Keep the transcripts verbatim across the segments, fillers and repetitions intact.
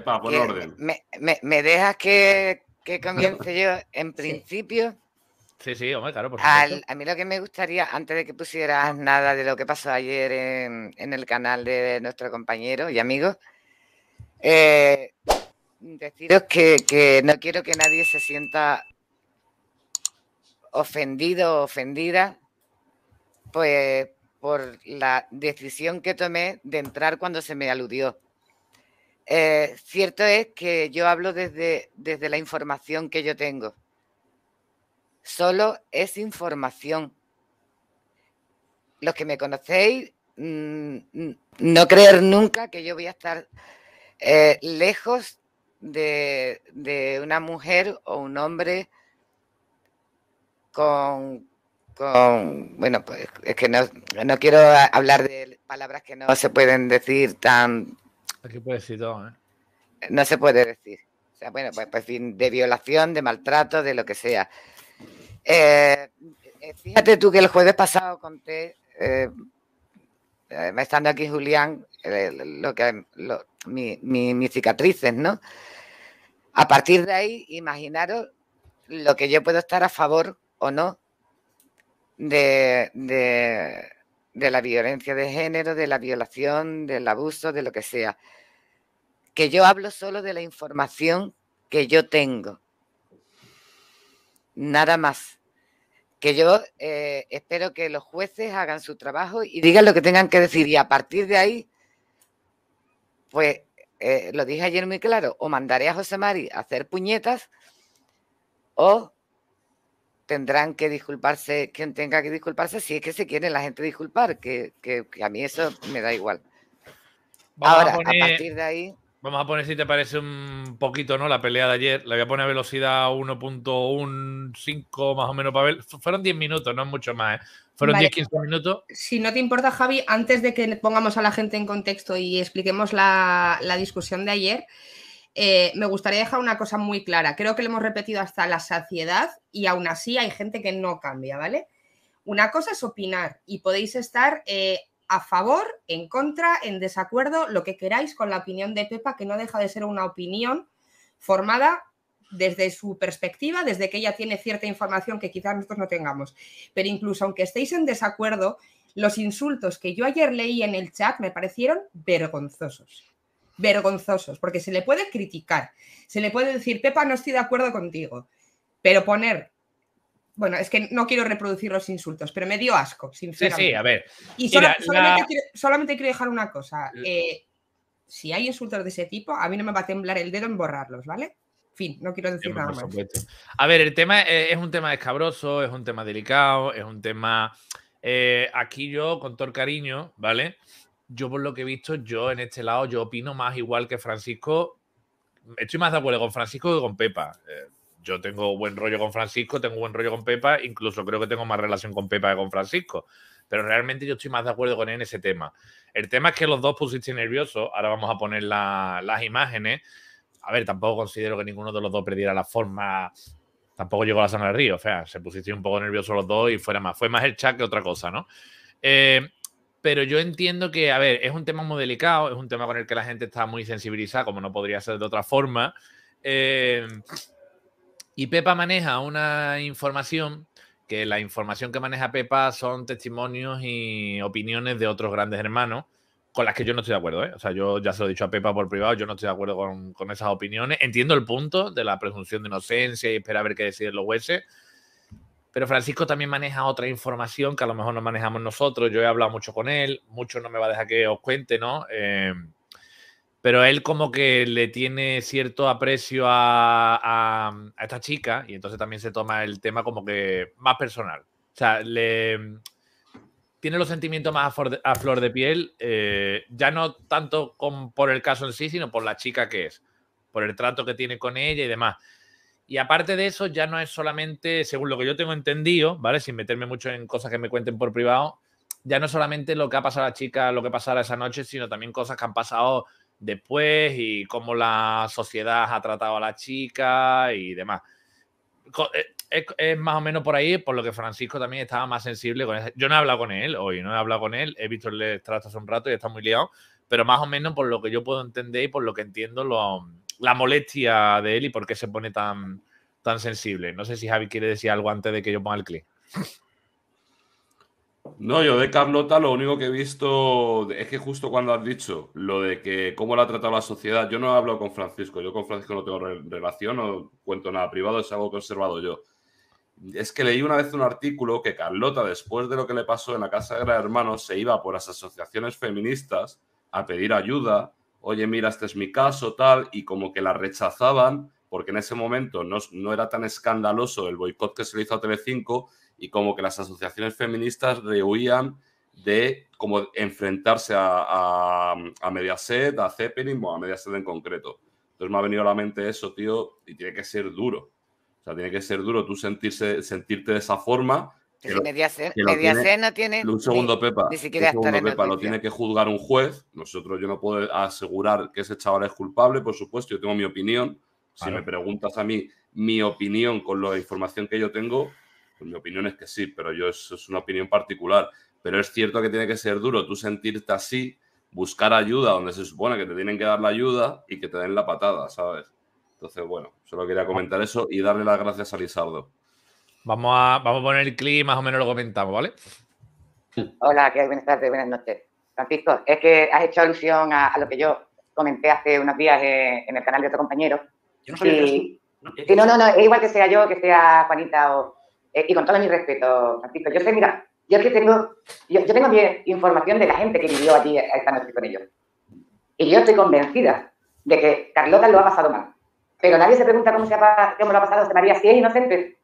Pepa, pon orden. Me, me, me dejas que, que comience yo, en principio. Sí, sí, hombre, claro, por Al, a mí lo que me gustaría, antes de que pusieras nada de lo que pasó ayer en, en el canal de nuestro compañero y amigo, eh, deciros que, que no quiero que nadie se sienta ofendido o ofendida, pues por la decisión que tomé de entrar cuando se me aludió. Eh, cierto es que yo hablo desde, desde la información que yo tengo. Solo es información. Los que me conocéis, mmm, no creer nunca que yo voy a estar eh, lejos de, de una mujer o un hombre con, con bueno, pues es que no, no quiero hablar de palabras que no se pueden decir tan... Aquí puede decir todo, ¿eh? No se puede decir. O sea, bueno, pues, pues de violación, de maltrato, de lo que sea. Eh, fíjate tú que el jueves pasado conté, eh, estando aquí Julián, eh, lo que lo, mi, mi, mis cicatrices, ¿no? A partir de ahí, imaginaros lo que yo puedo estar a favor o no de, de, de la violencia de género, de la violación, del abuso, de lo que sea. Que yo hablo solo de la información que yo tengo. Nada más. Que yo eh, espero que los jueces hagan su trabajo y digan lo que tengan que decir. Y a partir de ahí, pues, eh, lo dije ayer muy claro, o mandaré a José Mari a hacer puñetas o tendrán que disculparse quien tenga que disculparse si es que se quiere la gente disculpar, que, que, que a mí eso me da igual. Vamos Ahora, a, poner, a partir de ahí... Vamos a poner, si te parece, un poquito, ¿no? La pelea de ayer. Le voy a poner velocidad uno punto quince más o menos para ver. Fueron diez minutos, no es mucho más, ¿eh? Fueron vale. diez a quince minutos. Si no te importa, Javi, antes de que pongamos a la gente en contexto y expliquemos la, la discusión de ayer, eh, me gustaría dejar una cosa muy clara. Creo que lo hemos repetido hasta la saciedad y aún así hay gente que no cambia, ¿vale? Una cosa es opinar y podéis estar... Eh, a favor, en contra, en desacuerdo, lo que queráis con la opinión de Pepa, que no deja de ser una opinión formada desde su perspectiva, desde que ella tiene cierta información que quizás nosotros no tengamos. Pero incluso aunque estéis en desacuerdo, los insultos que yo ayer leí en el chat me parecieron vergonzosos. Vergonzosos, porque se le puede criticar, se le puede decir, Pepa, no estoy de acuerdo contigo, pero poner... Bueno, es que no quiero reproducir los insultos, pero me dio asco, sinceramente. Sí, sí, a ver. Y solo, Mira, solamente, la... quiero, solamente quiero dejar una cosa. Eh, si hay insultos de ese tipo, a mí no me va a temblar el dedo en borrarlos, ¿vale? En fin, no quiero decir sí, nada más. A ver, el tema es, es un tema escabroso, es un tema delicado, es un tema... Eh, aquí yo, con todo el cariño, ¿vale? Yo por lo que he visto, yo en este lado, yo opino más igual que Francisco. Estoy más de acuerdo con Francisco que con Pepa. Eh, Yo tengo buen rollo con Francisco, tengo buen rollo con Pepa, incluso creo que tengo más relación con Pepa que con Francisco. Pero realmente yo estoy más de acuerdo con él en ese tema. El tema es que los dos pusiste nerviosos. Ahora vamos a poner la, las imágenes. A ver, tampoco considero que ninguno de los dos perdiera la forma. Tampoco llegó a la sangre del río. O sea, se pusiste un poco nerviosos los dos y fuera más. Fue más el chat que otra cosa, ¿no? Eh, pero yo entiendo que, a ver, es un tema muy delicado. Es un tema con el que la gente está muy sensibilizada, como no podría ser de otra forma. Eh... Y Pepa maneja una información que la información que maneja Pepa son testimonios y opiniones de otros grandes hermanos con las que yo no estoy de acuerdo, ¿eh? O sea, yo ya se lo he dicho a Pepa por privado, yo no estoy de acuerdo con, con esas opiniones. Entiendo el punto de la presunción de inocencia y esperar a ver qué deciden los jueces. Pero Francisco también maneja otra información que a lo mejor no manejamos nosotros. Yo he hablado mucho con él, mucho no me va a dejar que os cuente, ¿no? Eh, Pero él como que le tiene cierto aprecio a, a, a esta chica y entonces también se toma el tema como que más personal. O sea, le tiene los sentimientos más a, for, a flor de piel, eh, ya no tanto con, por el caso en sí, sino por la chica que es, por el trato que tiene con ella y demás. Y aparte de eso, ya no es solamente, según lo que yo tengo entendido, ¿vale? Sin meterme mucho en cosas que me cuenten por privado, ya no es solamente lo que ha pasado a la chica, lo que pasara esa noche, sino también cosas que han pasado después y cómo la sociedad ha tratado a la chica y demás. Es, es más o menos por ahí, por lo que Francisco también estaba más sensible con eso. Yo no he hablado con él hoy, no he hablado con él, he visto el extracto hace un rato y está muy liado, pero más o menos por lo que yo puedo entender y por lo que entiendo lo, la molestia de él y por qué se pone tan, tan sensible. No sé si Javi quiere decir algo antes de que yo ponga el clip. No, yo de Carlota lo único que he visto es que justo cuando has dicho lo de que cómo la ha tratado la sociedad, yo no he hablado con Francisco, yo con Francisco no tengo re relación, no cuento nada privado, es algo que he observado yo. Es que leí una vez un artículo que Carlota, después de lo que le pasó en la casa de Gran Hermano, se iba por las asociaciones feministas a pedir ayuda, oye, mira, este es mi caso, tal, y como que la rechazaban porque en ese momento no, no era tan escandaloso el boicot que se le hizo a Telecinco y como que las asociaciones feministas rehuían de como enfrentarse a, a, a Mediaset, a Zeppelin, o a Mediaset en concreto. Entonces me ha venido a la mente eso, tío, y tiene que ser duro. O sea, tiene que ser duro tú sentirse, sentirte de esa forma. Que sí, Mediaset, que Mediaset tiene, no tiene un segundo, ni, Pepa, ni siquiera un segundo, Pepa, lo tiene que juzgar un juez. Nosotros, yo no puedo asegurar que ese chaval es culpable, por supuesto, yo tengo mi opinión. Si claro. me preguntas a mí mi opinión con la información que yo tengo, pues mi opinión es que sí, pero yo eso es una opinión particular. Pero es cierto que tiene que ser duro tú sentirte así, buscar ayuda donde se supone que te tienen que dar la ayuda y que te den la patada, ¿sabes? Entonces, bueno, solo quería comentar eso y darle las gracias a Lizardo. Vamos a, vamos a poner el clip y más o menos lo comentamos, ¿vale? Hola, ¿qué hay? Buenas tardes, buenas noches. Francisco, es que has hecho alusión a, a lo que yo comenté hace unos días eh, en el canal de otro compañero. Yo no sabía y, no, sí, no, no, no, es igual que sea yo, que sea Juanita, o, eh, y con todo mi respeto, Francisco. Yo sé, mira, yo es que tengo, yo, yo tengo bien información de la gente que vivió allí esta noche con ellos. Y yo estoy convencida de que Carlota lo ha pasado mal. Pero nadie se pregunta cómo, se ha, cómo lo ha pasado José María, si es inocente.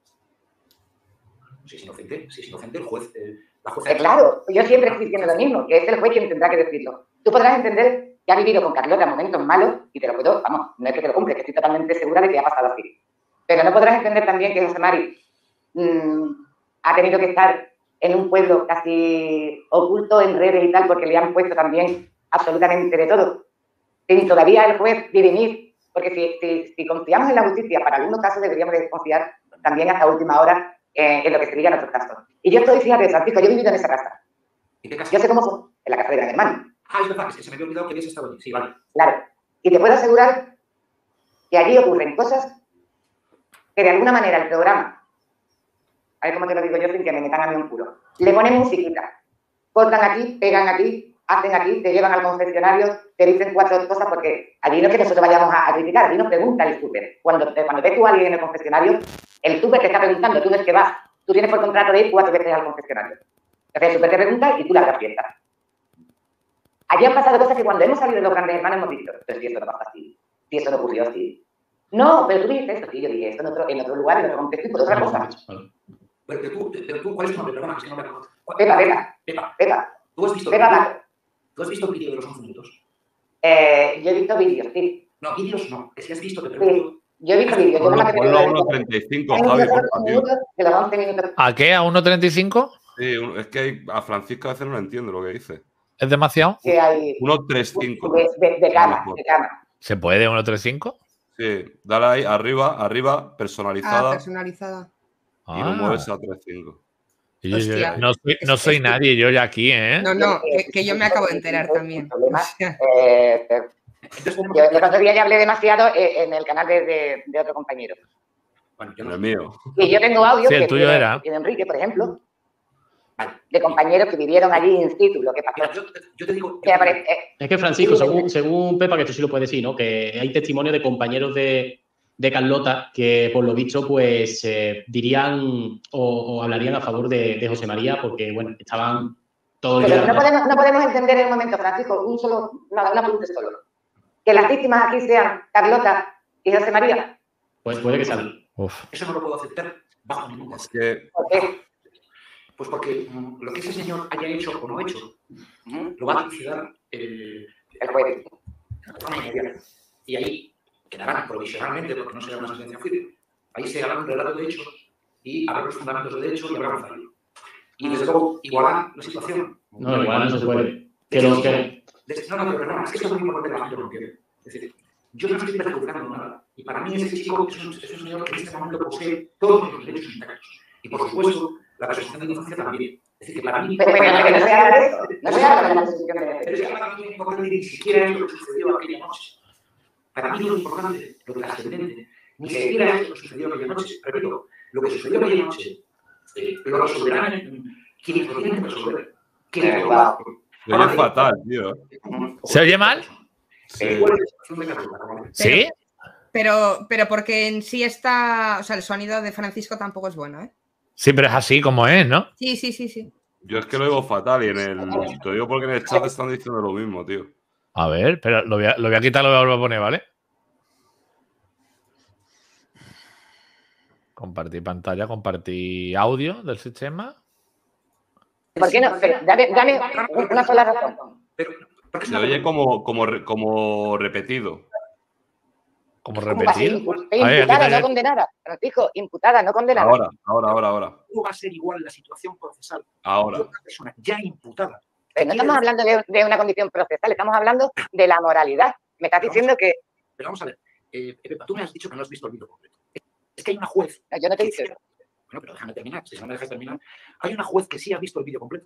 Si es inocente, si es inocente, el juez... Eh, la jueza... Eh, claro, yo siempre estoy diciendo lo mismo, que es el juez quien tendrá que decirlo. Tú podrás entender que ha vivido con Carlota momentos malos, y te lo puedo, vamos, no es que te lo cumple, que estoy totalmente segura de que ha pasado así. Pero no podrás entender también que José Mari mmm, ha tenido que estar en un pueblo casi oculto en redes y tal, porque le han puesto también absolutamente de todo. Sin todavía el juez dirimir, porque si, si, si confiamos en la justicia, para algunos casos deberíamos de confiar también hasta última hora eh, en lo que sería en otros casos. Y yo estoy, fíjate, Francisco, yo he vivido en esa casa. ¿En qué casa? Yo sé cómo fue, en la casa de Gran Hermano. Ah, es verdad, es que se me había olvidado que habías estado allí. Sí, vale. Claro. Y te puedo asegurar que allí ocurren cosas que de alguna manera el programa, a ver cómo te lo digo yo sin que me metan a mí un culo, le ponen musiquita, cortan aquí, pegan aquí, hacen aquí, te llevan al confesionario, te dicen cuatro cosas, porque allí no es que nosotros vayamos a, a criticar, allí nos pregunta el súper. Cuando, cuando ves tú a alguien en el confesionario, el súper te está preguntando, tú no es que vas, tú tienes por contrato de ir cuatro veces al confesionario. Entonces el súper te pregunta y tú la fiesta. Allí han pasado cosas que cuando hemos salido de los grandes hermanos hemos dicho, pero si esto no pasa así, si esto no ocurrió así. No, pero tú dijiste esto, sí, yo dije esto en otro, en otro lugar, en otro contexto y por otra cosa. Pero tú, pero tú, ¿cuál es tu nombre? Perdona, que no me acuerdo. Pepa, Pepa. Pepa. Pepa. ¿Tú has visto, Pepa, ¿tú has visto el vídeo de los once minutos? Eh, yo he visto vídeos, sí. No, vídeos no. Es que has visto, te pregunto. Sí, yo he visto vídeos. Ponlo a uno treinta y cinco, Javi, por favor. ¿A qué? ¿A uno treinta y cinco? Sí, es que a Francisco a veces no entiendo lo que dice. ¿Es demasiado? Sí, hay... uno treinta y cinco. De, de, de cama, de cama. ¿Se puede uno treinta y cinco? Sí, dale ahí, arriba, arriba, personalizada. Ah, personalizada. Y lo mueves a treinta y cinco. Yo, yo, no soy, no soy es, nadie, yo ya aquí, ¿eh? No, no, que, que yo me acabo de enterar también. O sea. eh, eh, yo el otro día ya hablé demasiado eh, en el canal de, de, de otro compañero. Bueno, yo no. El mío. Y yo tengo audio sí, el que tuyo tiene, era. que tiene Enrique, por ejemplo, de compañeros que vivieron allí in situ, lo que pasó. Mira, yo, yo te digo... Que aparece, eh, es que, Francisco, según, según Pepa, que esto sí lo puede decir, ¿no? Que hay testimonio de compañeros de, de Carlota que, por lo visto, pues eh, dirían o, o hablarían a favor de, de José María porque, bueno, estaban todos... Pero no podemos, no podemos entender en un momento, Francisco, un solo, una, una pregunta solo. Que las víctimas aquí sean Carlota y José María. Pues puede que sea. Uf. Eso no lo puedo aceptar bajo ningún caso. Que... ¿Por qué? Pues porque um, lo que ese señor haya hecho o no hecho, ¿Mm? lo va a dilucidar el, el juez. Y ahí quedarán provisionalmente, porque no será una sentencia firme, ahí se hará un relato de hechos y habrá los fundamentos de hecho y habrá un fallo. Y desde luego, igualar la situación. No, igual no se puede. Que los que... No, no, pero perdona, es que esto es muy importante que la gente lo entienda. Es decir, yo no estoy perjudicando nada. Y para mí ese chico es un, es un señor que en este momento posee todos los derechos intactos. Y por supuesto, la presunción de inocencia también. Es decir, que para mí... Pero, pero, pero no se habla de eso. No se habla de la posición de Pero es que para mí lo importante ni siquiera es lo que sucedió aquella noche. Para mí lo importante, lo trascendente, ni siquiera es lo que sucedió aquella noche. Repito, lo que sucedió aquella noche eh, lo resolverán quienes lo tienen que resolver. ¿Quién lo Se oye fatal, tío. ¿Se oye mal? Sí. ¿Sí? Pero, pero porque en sí está, o sea, el sonido de Francisco tampoco es bueno, ¿eh? Sí, pero es así como es, ¿no? Sí, sí, sí, sí. Yo es que lo digo fatal y en el. Te digo porque en el chat están diciendo lo mismo, tío. A ver, pero lo voy a, lo voy a quitar, lo voy a volver a poner, ¿vale? Compartir pantalla, compartir audio del sistema. ¿Por qué no? Pero dame, dame una sola razón. Se oye como, como, re- como repetido. Como ¿Cómo va a ser repetido. impu- A ver, imputada, aquí no te- condenada? Francisco, imputada, no condenada. Ahora, ahora, ahora, ahora. No va a ser igual la situación procesal de Ahora. una persona ya imputada. Pero no estamos hablando de, de una condición procesal, estamos hablando de la moralidad. Me estás diciendo que... Pero vamos a ver, eh, Pepa, tú me has dicho que no has visto el vídeo completo. Es que hay una juez... No, yo no te he que dicho sí- eso. Bueno, pero déjame terminar, si no me dejas terminar. Hay una juez que sí ha visto el vídeo completo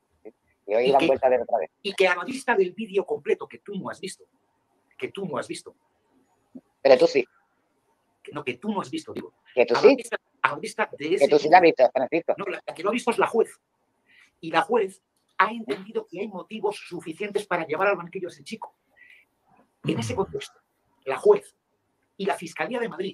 Y hoy ¿Y dan qué? vuelta de otra vez. y que a la vista del vídeo completo que tú no has visto, que tú no has visto, Pero tú sí, que, no, que tú no has visto, digo, que tú a la sí, vista, a la vista de ese que tú sí la has visto, Francisco. No, la, la que lo ha visto es la juez. Y la juez ha entendido que hay motivos suficientes para llevar al banquillo a ese chico. En ese contexto, la juez y la Fiscalía de Madrid,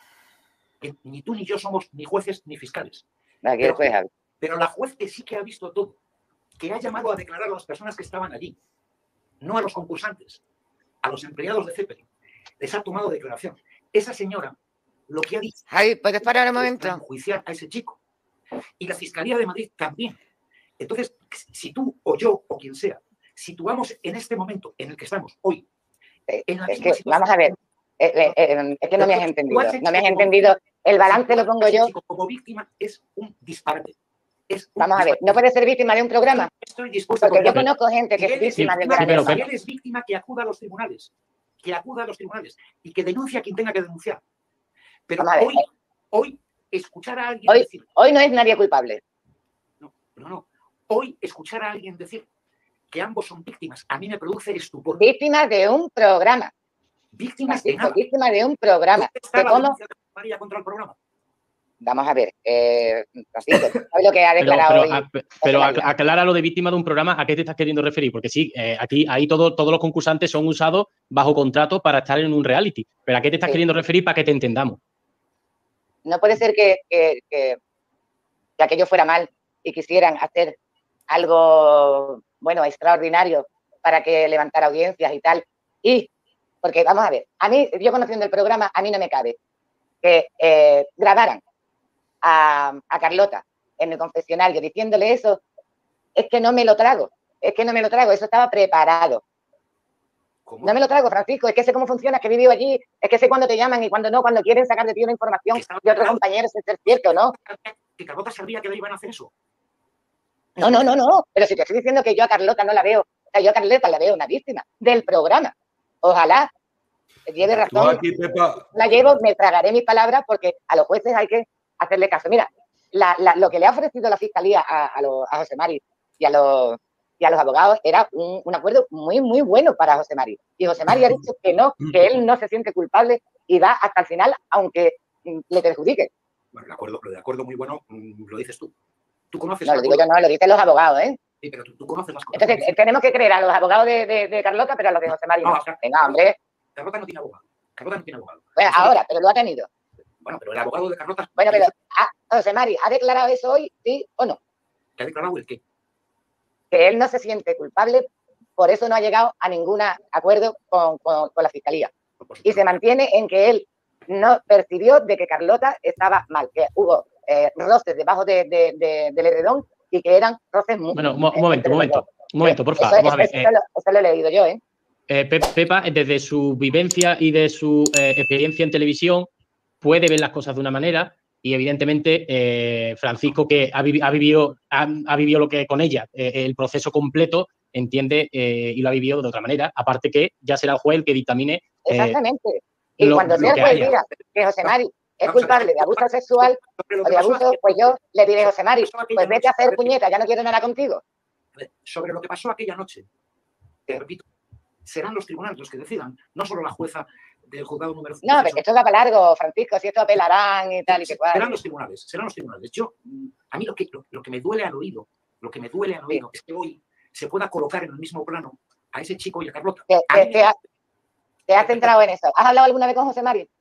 que ni tú ni yo somos ni jueces ni fiscales, Aquí el juez Javi. pero la juez que sí que ha visto todo, que ha llamado a declarar a las personas que estaban allí, no a los concursantes, a los empleados de Zeppelin, les ha tomado declaración. Esa señora lo que ha dicho Javi, ¿puedes parar un es momento? enjuiciar a ese chico. Y la Fiscalía de Madrid también. Entonces, si tú o yo o quien sea, situamos en este momento en el que estamos hoy, Eh, en la Es misma que, situación, vamos a ver, eh, eh, eh, es que no me has entendido. Tú has hecho No me has como- entendido. El balance lo pongo ese yo. chico como víctima es un disparate. Es un Vamos a ver, disparate. ¿no puedes ser víctima de un programa? Estoy dispuesto a Porque yo apoyarlo. conozco gente que Si es él es víctima del víctima, Sí, pero, granero. si él es víctima, que acuda a los tribunales. Que acuda a los tribunales. Y que denuncie a quien tenga que denunciar. Pero Vamos a ver, hoy, hoy, escuchar a alguien Hoy- decir... Hoy no es nadie culpable. No, no, no. Hoy, escuchar a alguien decir que ambos son víctimas, a mí me produce estupor. Víctima de un programa. Víctimas de Francisco, nada. víctima de un programa. ¿Dónde está Que la cómo- denuncia de María contra el programa? Vamos a ver, eh, Francisco, ¿sabes lo que ha Pero, declarado pero, hoy? a- pero José María? ac- aclara lo de víctima de un programa, ¿a qué te estás queriendo referir? Porque sí, eh, aquí ahí todo, todos los concursantes son usados bajo contrato para estar en un reality. ¿Pero a qué te estás Sí. queriendo referir para que te entendamos? No puede ser que, que, que, que aquello fuera mal y quisieran hacer algo, bueno, extraordinario para que levantara audiencias y tal. Y, porque vamos a ver, a mí, yo conociendo el programa, a mí no me cabe que eh, grabaran a, a Carlota en el confesionario diciéndole eso. Es que no me lo trago, es que no me lo trago, eso estaba preparado. ¿Cómo? No me lo trago, Francisco, es que sé cómo funciona, es que he vivido allí, es que sé cuándo te llaman y cuándo no, cuando quieren sacar de ti una información Que estaba de otros preparado. compañeros, es ser cierto, ¿no? ¿Que Carlota sabía que le iban a hacer eso? No, no, no, no, pero si te estoy diciendo que yo a Carlota no la veo, o sea, yo a Carlota la veo una víctima del programa. Ojalá lleve Tú razón, aquí, Pepa, la llevo, me tragaré mis palabras porque a los jueces hay que hacerle caso. Mira, la- la- lo que le ha ofrecido la Fiscalía a, a, los- a José Mari y a los, y a los abogados era un, un acuerdo muy, muy bueno para José Mari. Y José Mari ha dicho que no, que él no se siente culpable y va hasta el final, aunque mm, le perjudique. Bueno, el acuerdo, lo de acuerdo muy bueno mm, lo dices tú. Tú conoces No, el lo digo yo, acuerdo. no, lo dicen los abogados, ¿eh? Sí, pero tú, tú conoces las cosas. Entonces, eh, tenemos que creer a los abogados de, de- de Carlota, pero a los de José Mari no. No, o sea, Venga, hombre. Carlota no tiene abogado. Carlota no tiene abogado. Bueno, Eso- ahora, pero lo ha tenido. Bueno, pero el abogado de Carlota... Bueno, pero ah, José Mari, ¿ha declarado eso hoy, sí o no? ¿Qué ha declarado el qué? Que él no se siente culpable, por eso no ha llegado a ningún acuerdo con, con- con la Fiscalía. Por Y supuesto. se mantiene en que él no percibió de que Carlota estaba mal, que hubo eh, roces debajo de, de- de- del edredón y que eran roces muy... Bueno, un, mo- un momento, un momento. Un momento, por Eso, favor. Vamos a ver. eso- Eh, eso lo, eso lo he leído yo, ¿eh? Eh, Pe- Pepa, desde su vivencia y de su eh, experiencia en televisión, puede ver las cosas de una manera y, evidentemente, eh, Francisco, que ha, vivi- ha vivido, ha, ha vivido lo que con ella, eh, el proceso completo, entiende eh, y lo ha vivido de otra manera. Aparte que ya será el juez el que dictamine. eh, Exactamente. Y lo- cuando lo sea el que juez haya. diga que José Mari es culpable de abuso sexual o de abuso, pues yo le diré, José Mari, pues vete a hacer puñeta, ya no quiero nada contigo. Sobre lo que pasó aquella noche, te repito, serán los tribunales los que decidan, no solo la jueza del juzgado número cinco. No, pero esto va para largo, Francisco, si esto apelarán y tal y que cual. Serán los tribunales, serán los tribunales. Yo, a mí lo que, lo, lo que me duele al oído, lo que me duele al oído sí. es que hoy se pueda colocar en el mismo plano a ese chico y a Carlota. Te, a te, mí, te, ha, te has centrado en eso. ¿Has hablado alguna vez con José Mari?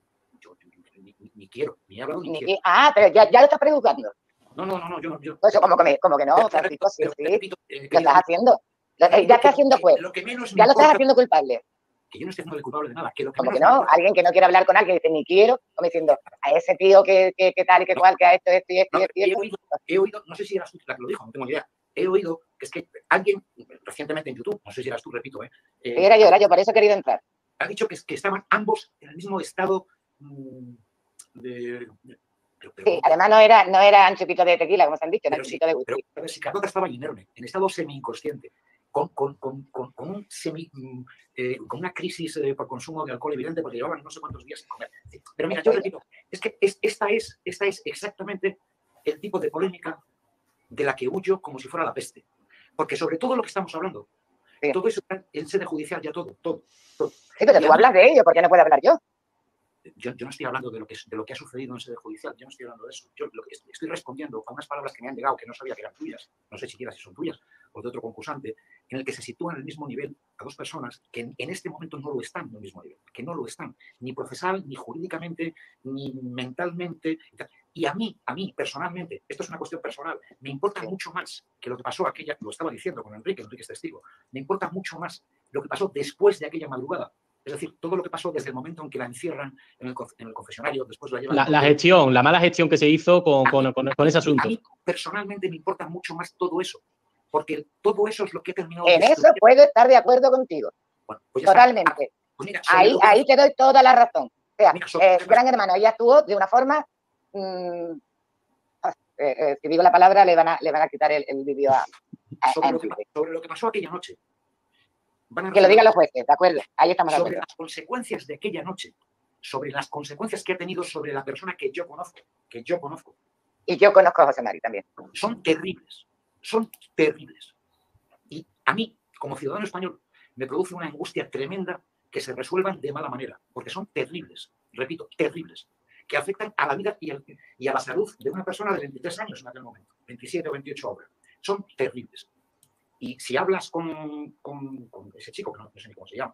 Yo ni, ni, ni quiero, ni he hablado ni, ni quiero. Ah, pero ya, ya lo estás prejuzgando. No, no, no, no, yo no. Yo, pues como, que, como que no, pero, Francisco, sí, sí. Repito, eh, lo estás haciendo. Lo, ya estás haciendo juez. Lo que menos ya lo estás haciendo culpable. Que yo no estoy haciendo culpable de nada. Que lo que como que no, alguien que no quiere hablar con alguien dice ni quiero, como diciendo a ese tío que, que, que tal y que no, cual, que ha esto, esto y esto no, y esto. Y he, esto. Oído, he oído, no sé si eras tú la que lo dijo, no tengo ni idea. He oído que es que alguien, recientemente en YouTube, no sé si eras tú, repito, ¿eh? eh sí, era yo, era yo, por eso he querido entrar. Ha dicho que, que estaban ambos en el mismo estado mmm, de. Pero, pero, sí, además no era, no era un chupito de tequila, como se han dicho, era un chupito sí, de whisky. Pero, a ver, si Carlota estaba inerme, en estado semi-inconsciente, con, con, con, con, con, un semi, eh, con una crisis eh, por consumo de alcohol evidente, porque llevaban no sé cuántos días sin comer. Pero mira, yo repito, es que es, esta, es, esta es exactamente el tipo de polémica de la que huyo como si fuera la peste. Porque sobre todo lo que estamos hablando, sí. todo eso en sede judicial ya todo, todo, todo. Sí, pero y tú hablas de ello, ¿por qué no puedo hablar yo? Yo, yo no estoy hablando de lo, que, de lo que ha sucedido en sede judicial, yo no estoy hablando de eso. Yo lo que estoy, estoy respondiendo a unas palabras que me han llegado que no sabía que eran tuyas, no sé siquiera si son tuyas o de otro concursante, en el que se sitúan en el mismo nivel a dos personas que en, en este momento no lo están en el mismo nivel, que no lo están, ni procesal, ni jurídicamente, ni mentalmente. Y a mí, a mí personalmente, esto es una cuestión personal, me importa mucho más que lo que pasó aquella, lo estaba diciendo con Enrique, Enrique es testigo, me importa mucho más lo que pasó después de aquella madrugada. Es decir, todo lo que pasó desde el momento en que la encierran en el, en el confesionario, después la llevan... La, la gestión, la mala gestión que se hizo con, con, mí, con, con ese asunto. A mí personalmente me importa mucho más todo eso, porque todo eso es lo que he terminado... En eso puedo estar de acuerdo contigo. Bueno, pues totalmente. Pues mira, ahí, ahí te doy toda la razón. O sea, mira, eh, Gran Hermano, ella actuó de una forma... Mmm, eh, eh, si digo la palabra, le van a, le van a quitar el, el vídeo a... a sobre, lo que, sobre lo que pasó aquella noche. Van a que lo digan los jueces, ¿de acuerdo? Ahí estamos de sobre acuerdo. Las consecuencias de aquella noche, sobre las consecuencias que ha tenido sobre la persona que yo conozco, que yo conozco. Y yo conozco a José Mari también. Son terribles, son terribles. Y a mí, como ciudadano español, me produce una angustia tremenda que se resuelvan de mala manera, porque son terribles, repito, terribles, que afectan a la vida y, el, y a la salud de una persona de veintitrés años en aquel momento, veintisiete o veintiocho ahora. Son terribles. Y si hablas con, con, con ese chico, que no, no sé ni cómo se llama.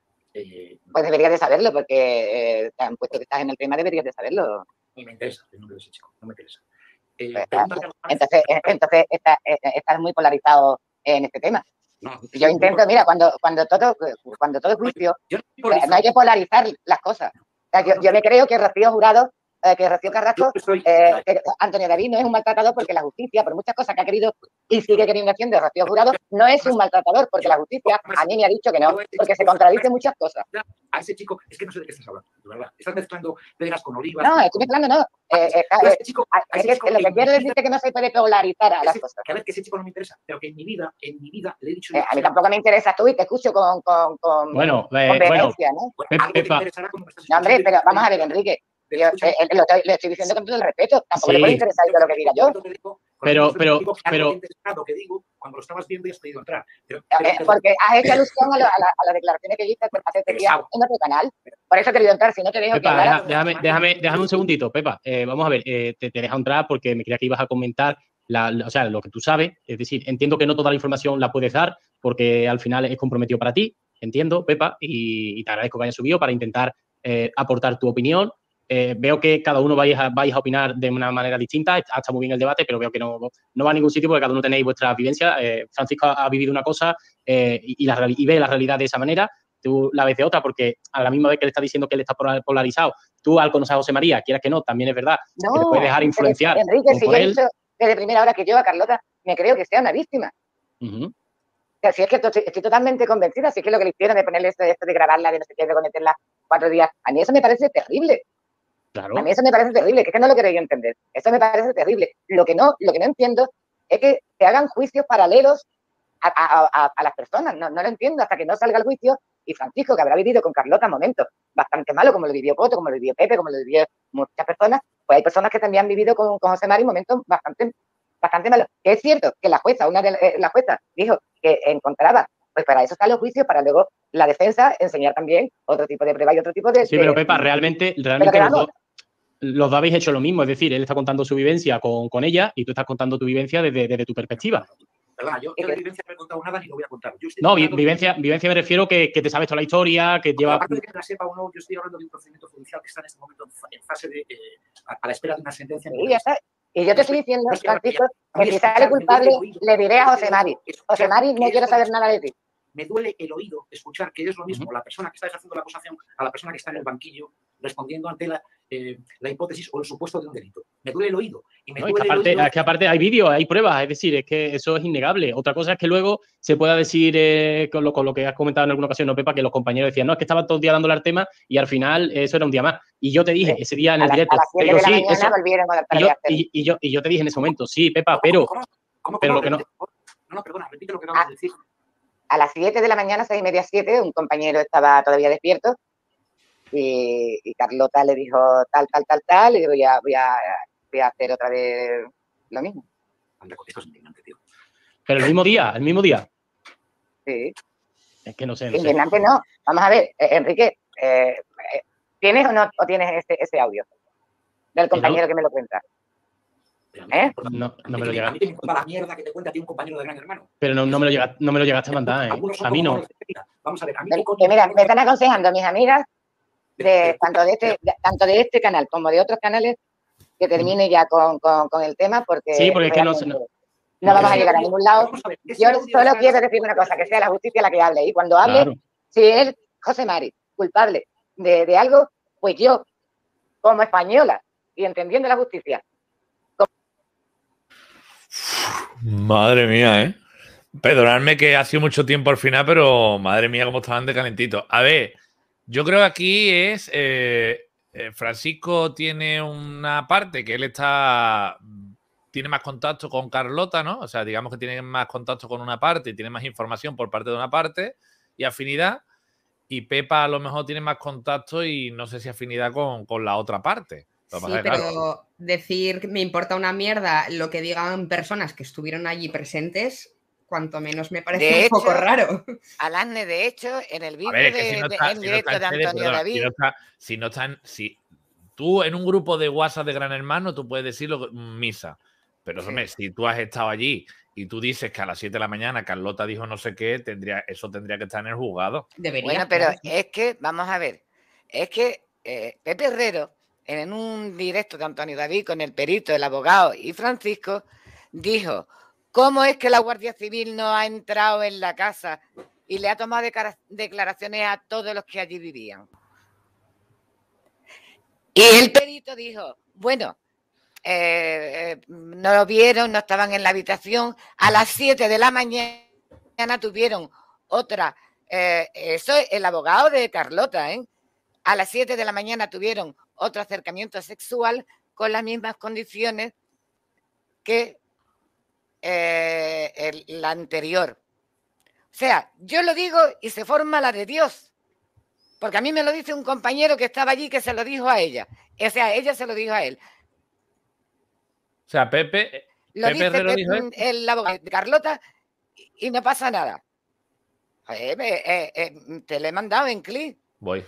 Eh, pues deberías de saberlo, porque eh, te han puesto que estás en el tema, deberías de saberlo. Y me interesa el nombre de ese chico, no me interesa. Eh, pues, entonces, eh, entonces está, eh, estás muy polarizado en este tema. No, yo intento, mira, cuando, cuando todo cuando todo es juicio, yo no, no hay que polarizar las cosas. O sea, yo, yo me creo que Rocío Jurado, eh, que Rocío Carrasco, eh, que Antonio David no es un maltratador porque la justicia, por muchas cosas que ha querido y sigue queriendo haciendo Rocío Jurado, no es un maltratador porque la justicia a mí me ha dicho que no, porque se contradice muchas cosas. A ese chico, es que no sé de qué estás hablando, de verdad. Estás mezclando peras con olivas. No, estoy mezclando, no. Eh, eh, eh, chico, es que chico, lo que quiero decir es que no se puede polarizar a las ese, cosas. Que a ver, que ese chico no me interesa, pero que en mi vida, en mi vida le he dicho... Eh, a mí tampoco me interesa tú y te escucho con, con, con, bueno, eh, con vehemencia, ¿no? Bueno, algo te interesará como me estás no, hombre, pero vamos a ver, Enrique. Yo, eh, eh, lo, estoy, lo estoy diciendo con todo el respeto. Tampoco sí. le puede interesar lo que diga yo. Pero, pero, pero... Lo que digo, cuando lo estabas viendo y has podido entrar. Pero, pero, eh, porque has hecho alusión a, lo, a, la, a las declaraciones que hiciste hace este día en otro canal. Por eso he querido entrar, si no te dejo Pepa, que hablar. Deja, déjame, déjame, déjame un segundito, Pepa. Eh, vamos a ver, eh, te, te dejo entrar porque me creía que ibas a comentar la, la, o sea, lo que tú sabes. Es decir, entiendo que no toda la información la puedes dar porque al final es comprometido para ti. Entiendo, Pepa, y, y te agradezco que hayas subido para intentar eh, aportar tu opinión. Eh, veo que cada uno vais a, vais a opinar de una manera distinta, está muy bien el debate, pero veo que no, no va a ningún sitio porque cada uno tenéis vuestra vivencia. Eh, Francisco ha, ha vivido una cosa eh, y, y, la, y ve la realidad de esa manera, tú la ves de otra, porque a la misma vez que le está diciendo que él está polarizado, tú al conocer a José María, quieras que no, también es verdad, no, que te puedes dejar influenciar. Enrique, si yo he dicho desde primera hora que yo a Carlota me creo que sea una víctima. Uh-huh. O sea, si es que estoy, estoy totalmente convencida, si es que lo que le hicieron de ponerle esto, esto de grabarla, de no sé qué, de cometerla cuatro días, a mí eso me parece terrible. Claro. A mí eso me parece terrible, que es que no lo queréis entender. Eso me parece terrible. Lo que no, lo que no entiendo es que se hagan juicios paralelos a, a, a, a las personas. No, no lo entiendo hasta que no salga el juicio y Francisco, que habrá vivido con Carlota momentos bastante malos, como lo vivió Coto, como lo vivió Pepe, como lo vivió muchas personas, pues hay personas que también han vivido con, con José Mari momentos bastante, bastante malos. Que es cierto que la jueza, una de eh, las juezas, dijo que encontraba, pues para eso están los juicios, para luego la defensa enseñar también otro tipo de prueba y otro tipo de... Sí, pero de, Pepa, realmente, realmente los dos, los dos habéis hecho lo mismo. Es decir, él está contando su vivencia con, con ella y tú estás contando tu vivencia desde, desde tu perspectiva. Perdona, yo, yo de vivencia no he contado nada ni lo voy a contar. Yo no, vi, vivencia, vivencia me refiero que, que te sabes toda la historia, que lleva... Aparte de que me la sepa o no, yo estoy hablando de un procedimiento judicial que está en este momento en fase de... Eh, a, a la espera de una sentencia. Sí, ya está. Y yo te estoy diciendo, Francisco, que si sale culpable, le diré a José Mari. José Mari, no quiero saber nada de ti. Me duele el oído escuchar que es lo mismo la persona que está ejerciendo la acusación a la persona que está en el banquillo respondiendo ante la, eh, la hipótesis o el supuesto de un delito. Me duele el oído. Y me no, duele es, que aparte, el oído. es que aparte hay vídeos, hay pruebas, es decir, es que eso es innegable. Otra cosa es que luego se pueda decir, eh, con, lo, con lo que has comentado en alguna ocasión, ¿no, Pepa? Que los compañeros decían, no, es que estaban todo el día dándole al tema y al final eso era un día más. Y yo te dije ese día en el a directo, la, a las siete digo, de la sí, mañana eso, volvieron a y, yo, y, y, yo, y yo te dije en ese momento, sí, Pepa, pero... ¿Cómo, cómo, cómo, pero cómo, lo que no... No, no, perdona, repite lo que acabas de decir. A las siete de la mañana, seis y media, siete, un compañero estaba todavía despierto y, y Carlota le dijo tal, tal, tal, tal, y digo, ya voy a, voy a hacer otra vez lo mismo. Esto es indignante, tío. Pero el mismo día, el mismo día. Sí. Es que no sé, no sé. Indignante no. Vamos a ver, eh, Enrique, eh, ¿tienes o no o tienes ese, ese audio del compañero que me lo cuenta? ¿Eh? No, no me lo llega. A mí me importa la mierda que te cuenta a ti un compañero de Gran Hermano. Pero no, no, me, lo llega, no me lo llegaste a mandar, ¿eh? A mí no. Vamos a ver, a mí que, mira, me están aconsejando mis amigas de tanto de este, de, tanto de este canal como de otros canales que termine ya con, con, con el tema porque, sí, porque es que no, no, no vamos a llegar a ningún lado. Yo solo quiero decir una cosa, que sea la justicia la que hable. Y cuando hable, claro. Si es José Mari culpable de, de algo, pues yo, como española y entendiendo la justicia. Como... Madre mía, ¿eh? Perdonadme que ha sido mucho tiempo al final, pero madre mía, cómo estaban de calentitos. A ver, yo creo que aquí es... Eh, eh, Francisco tiene una parte que él está... tiene más contacto con Carlota, ¿no? O sea, digamos que tiene más contacto con una parte y tiene más información por parte de una parte y afinidad. Y Pepa a lo mejor tiene más contacto y no sé si afinidad con, con la otra parte. Sí, pero claro. Decir que me importa una mierda lo que digan personas que estuvieron allí presentes, cuanto menos me parece de un hecho, poco raro. Alanne, de hecho, en el vídeo es de, si no está, en si directo no de Antonio perdona, David... Si no, está, si no están... Si, tú en un grupo de WhatsApp de Gran Hermano, tú puedes decirlo misa. Pero, sí. hombre, si tú has estado allí y tú dices que a las siete de la mañana Carlota dijo no sé qué, tendría, eso tendría que estar en el juzgado. Debería. Bueno, pero claro. Es que, vamos a ver, es que eh, Pepe Herrero, en un directo de Antonio David con el perito, el abogado y Francisco, dijo, ¿cómo es que la Guardia Civil no ha entrado en la casa y le ha tomado de declaraciones a todos los que allí vivían? Y el perito dijo, bueno, eh, eh, no lo vieron, no estaban en la habitación, a las siete de la mañana tuvieron otra, eh, eso es el abogado de Carlota, ¿eh? A las siete de la mañana tuvieron otro acercamiento sexual con las mismas condiciones que eh, el, la anterior. O sea, yo lo digo y se forma la de Dios. Porque a mí me lo dice un compañero que estaba allí que se lo dijo a ella. O sea, ella se lo dijo a él. O sea, Pepe... Lo Pepe dice Herrero Pepe, dijo el abogado de Carlota y, y no pasa nada. Eh, eh, eh, te lo he mandado en clic. Voy.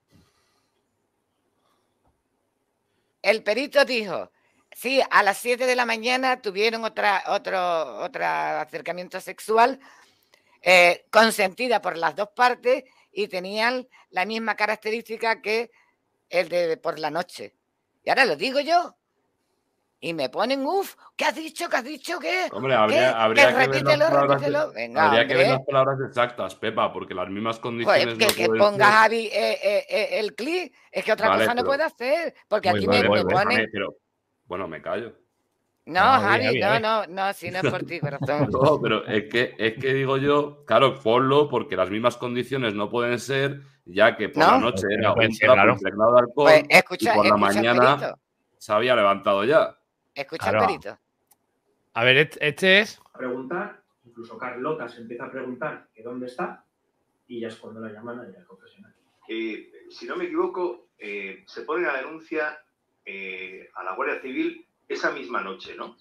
El perito dijo, sí, a las siete de la mañana tuvieron otra, otro, otro acercamiento sexual eh, consentida por las dos partes y tenían la misma característica que el de por la noche. Y ahora lo digo yo. Y me ponen, uff, ¿qué has dicho? ¿Qué has dicho? ¿Qué? Hombre, habría, ¿Qué? habría, ¿Qué? que, Repítelo, ver palabras, repítelo. Venga, habría hombre. que ver las palabras exactas, Pepa, porque las mismas condiciones Joder, que, no que pueden ponga ser... Javi eh, eh, eh, el clic, es que otra vale, cosa no pero... puede hacer, porque Muy aquí vale, me, pues, me déjame, ponen... pero... Bueno, me callo. No, no Javi, Javi, no, Javi. no, no, si no es por ti, corazón. No, pero es que, es que digo yo, claro, ponlo porque las mismas condiciones no pueden ser, ya que por ¿No? la noche No era puede un ser, trapo claro. impregnado de alcohol Pues escucha, y por la escucha al mañana perito. se había levantado ya. Escucha Claro. al perito. A ver, este, este es... A preguntar, incluso Carlota se empieza a preguntar que dónde está, y ya es cuando la llaman al confesionario. Eh, si no me equivoco, eh, se pone la denuncia eh, a la Guardia Civil esa misma noche, ¿no?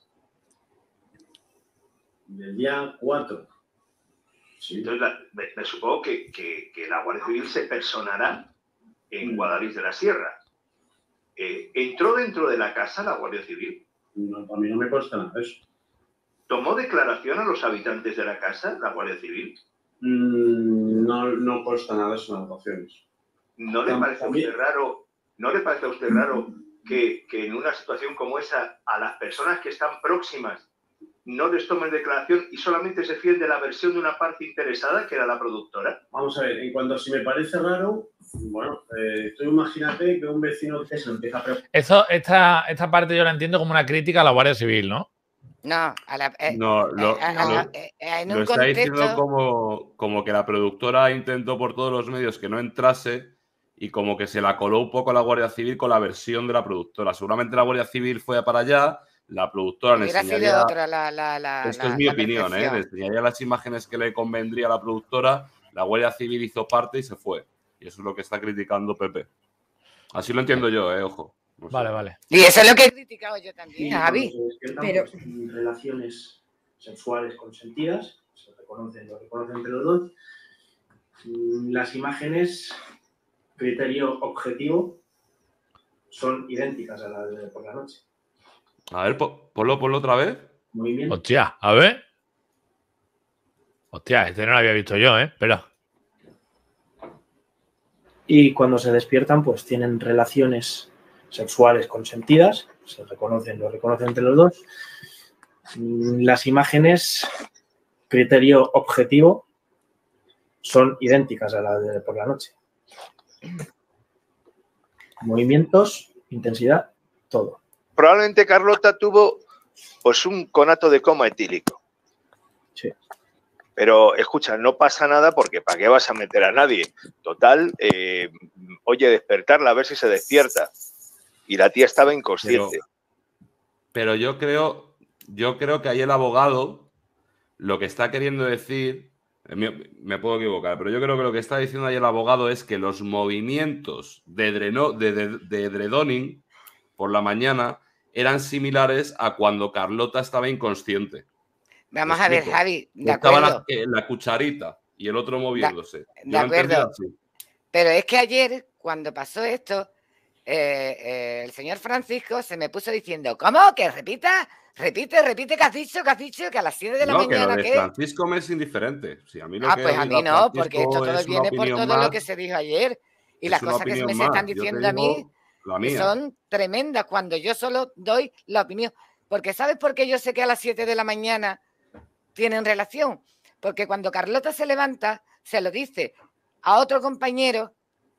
Del día cuatro. Sí. Entonces, la, me, me supongo que, que, que la Guardia Civil se personará en Guadalix de la Sierra. Eh, ¿Entró dentro de la casa la Guardia Civil? No, a mí no me consta nada de eso. ¿Tomó declaración a los habitantes de la casa la Guardia Civil? Mm, no, no consta nada de esas anotaciones. ¿No le parece a usted raro, no le parece a usted raro que, que en una situación como esa a las personas que están próximas no les tomen declaración y solamente se fíen de la versión de una parte interesada, que era la productora? Vamos a ver, en cuanto a si me parece raro, bueno, eh, tú imagínate que un vecino te se lo empieza a preguntar. Eso, esta, esta parte yo la entiendo como una crítica a la Guardia Civil, ¿no? No, a la, eh, No, lo, eh, a- a- lo- a- eh, en lo un está diciendo contexto. como, como que la productora intentó por todos los medios que no entrase y como que se la coló un poco a la Guardia Civil con la versión de la productora. Seguramente la Guardia Civil fue para allá, la productora le Hubiera sido enseñaría... otra la, la, la, Esto la- es mi la opinión, ¿eh? percepción. Le enseñaría las imágenes que le convendría a la productora, la Guardia Civil hizo parte y se fue. Y eso es lo que está criticando Pepe. Así lo entiendo yo, ¿eh? Ojo. No sé. Vale, vale. Y eso es lo que he criticado yo Y también, cuando Javi. se despiertan, Pero- pues, en relaciones sexuales consentidas, se reconocen, lo reconocen entre los dos. Mm, Las imágenes, criterio objetivo, son idénticas a las de por la noche. A ver, po- ponlo, ponlo otra vez. Movimiento. Hostia, a ver. Hostia, este no lo había visto yo, ¿eh? Espera. Y cuando se despiertan, pues tienen relaciones sexuales consentidas, se reconocen, lo reconocen entre los dos. Mm, Las imágenes, criterio objetivo, son idénticas a las de por la noche. Movimientos, intensidad, todo. Probablemente Carlota tuvo pues un conato de coma etílico. Sí. Pero escucha, no pasa nada porque ¿para qué vas a meter a nadie? Total, eh, oye, despertarla a ver si se despierta. Y la tía estaba inconsciente. Pero yo creo, yo creo que ahí el abogado lo que está queriendo decir, me, me puedo equivocar, pero yo creo que lo que está diciendo ahí el abogado es que los movimientos de, dreno, de, de, de Dredoning por la mañana eran similares a cuando Carlota estaba inconsciente. Vamos ¿Me a ver, explico? Javi, de Estaba la, acuerdo. eh, la cucharita y el otro moviéndose. Yo de lo entendí acuerdo. así. Pero es que ayer, cuando pasó esto, eh, eh, el señor Francisco se me puso diciendo, ¿cómo? Que repita, repite, repite, que has dicho, que has dicho, que a las siete de la No, que lo mañana, de ¿qué? Francisco me es indiferente. Si a mí lo Ah, que pues a diga mí no, porque Francisco esto todo es una viene por opinión todo lo más, que se dijo ayer. Y es las una cosas que opinión me se más. están Yo te diciendo a mí digo la mía. son tremendas cuando yo solo doy la opinión. Porque ¿sabes por qué yo sé que a las siete de la mañana tienen relación? Porque cuando Carlota se levanta, se lo dice a otro compañero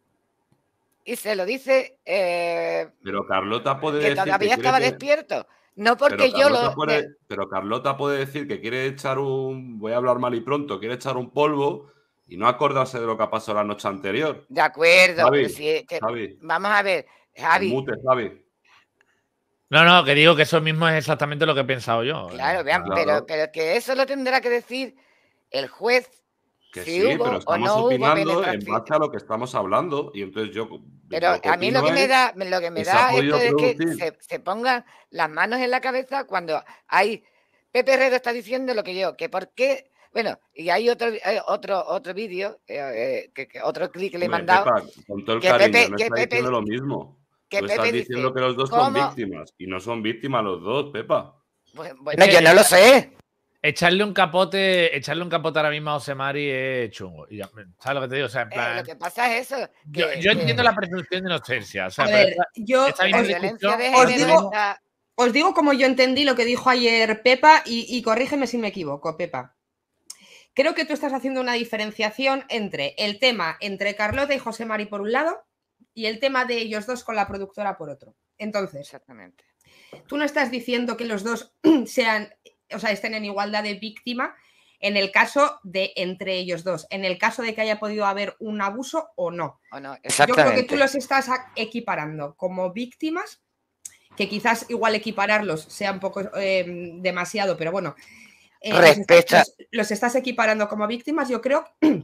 y se lo dice eh, Pero Carlota puede que decir todavía que quiere estaba tener- despierto. No porque pero yo Carlota lo... puede- me- Pero Carlota puede decir que quiere echar un... Voy a hablar mal y pronto. Quiere echar un polvo y no acordarse de lo que ha pasado la noche anterior. De acuerdo, Javi, pero si... que- Javi. Vamos a ver, Javi. Mute, Javi. No, no, que digo que eso mismo es exactamente lo que he pensado yo. Claro, vean, Claro. pero, pero que eso lo tendrá que decir el juez. Que Si sí, hubo pero o estamos no hubo opinando en penetración. base a lo que estamos hablando. Y entonces yo... Pero lo que a mí lo opino que me es da, lo que me que se ha da podido esto es que producir. se, se pongan las manos en la cabeza cuando hay... Pepe Herrero está diciendo lo que yo, que por qué... Bueno, y hay otro eh, otro otro vídeo, eh, eh, que, que otro clic que le he Hombre, mandado, Pepa, con todo el que cariño, Pepe- no que está Pepe- diciendo lo mismo. que Tú estás Pepe diciendo dice, que los dos son ¿cómo? víctimas y no son víctimas los dos, Pepa. Bueno, bueno, Es que- yo no lo sé. Echarle un capote, echarle un capote ahora mismo a Osemari es chungo. Y ya, ¿sabes lo que te digo? O sea, en Eh, plan, lo que pasa es eso. yo, que- yo que entiendo la presunción de inocencia. O sea, A pero ver, esta- yo esta la misma os, violencia de discusión- os género digo- está- os digo como yo entendí lo que dijo ayer Pepa y, y corrígeme si me equivoco, Pepa. Creo que tú estás haciendo una diferenciación entre el tema entre Carlota y José Mari por un lado y el tema de ellos dos con la productora por otro. Entonces, Exactamente. tú no estás diciendo que los dos sean, o sea, estén en igualdad de víctima en el caso de entre ellos dos, en el caso de que haya podido haber un abuso o no. ¿O no? Yo creo que Exactamente. tú los estás a- equiparando como víctimas, que quizás igual equipararlos sea un poco eh, demasiado, pero bueno, eh, los, Respeta- estás, los- los estás equiparando como víctimas, yo creo,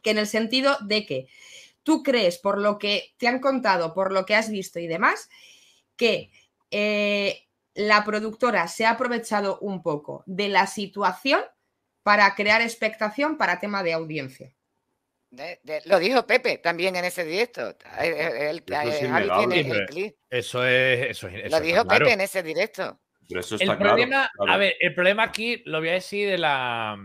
que en el sentido de que tú crees, por lo que te han contado, por lo que has visto y demás, que eh, la productora se ha aprovechado un poco de la situación para crear expectación para tema de audiencia. De, de, lo dijo Pepe también en ese directo. El, el, Eso es el, Javi tiene Sí, el clip. Eso es. Eso es eso Lo dijo claro. Pepe en ese directo. Pero eso está El problema, claro, claro. a ver, el problema aquí lo voy a decir de la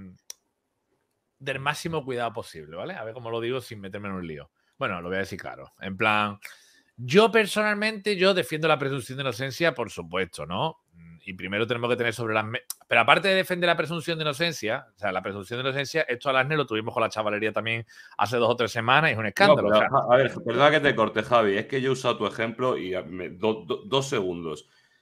del máximo cuidado posible, ¿vale? A ver cómo lo digo sin meterme en un lío. Bueno, lo voy a decir claro. En plan, yo personalmente, yo defiendo la presunción de inocencia, por supuesto, ¿no? Y primero tenemos que tener sobre las... Me Pero aparte de defender la presunción de inocencia, o sea, la presunción de inocencia, esto al Asne lo tuvimos con la chavalería también hace dos o tres semanas y es un escándalo. No, pero, o sea, a ver, perdona que te corte, Javi. Es que yo he usado tu ejemplo y me, do, do, dos segundos.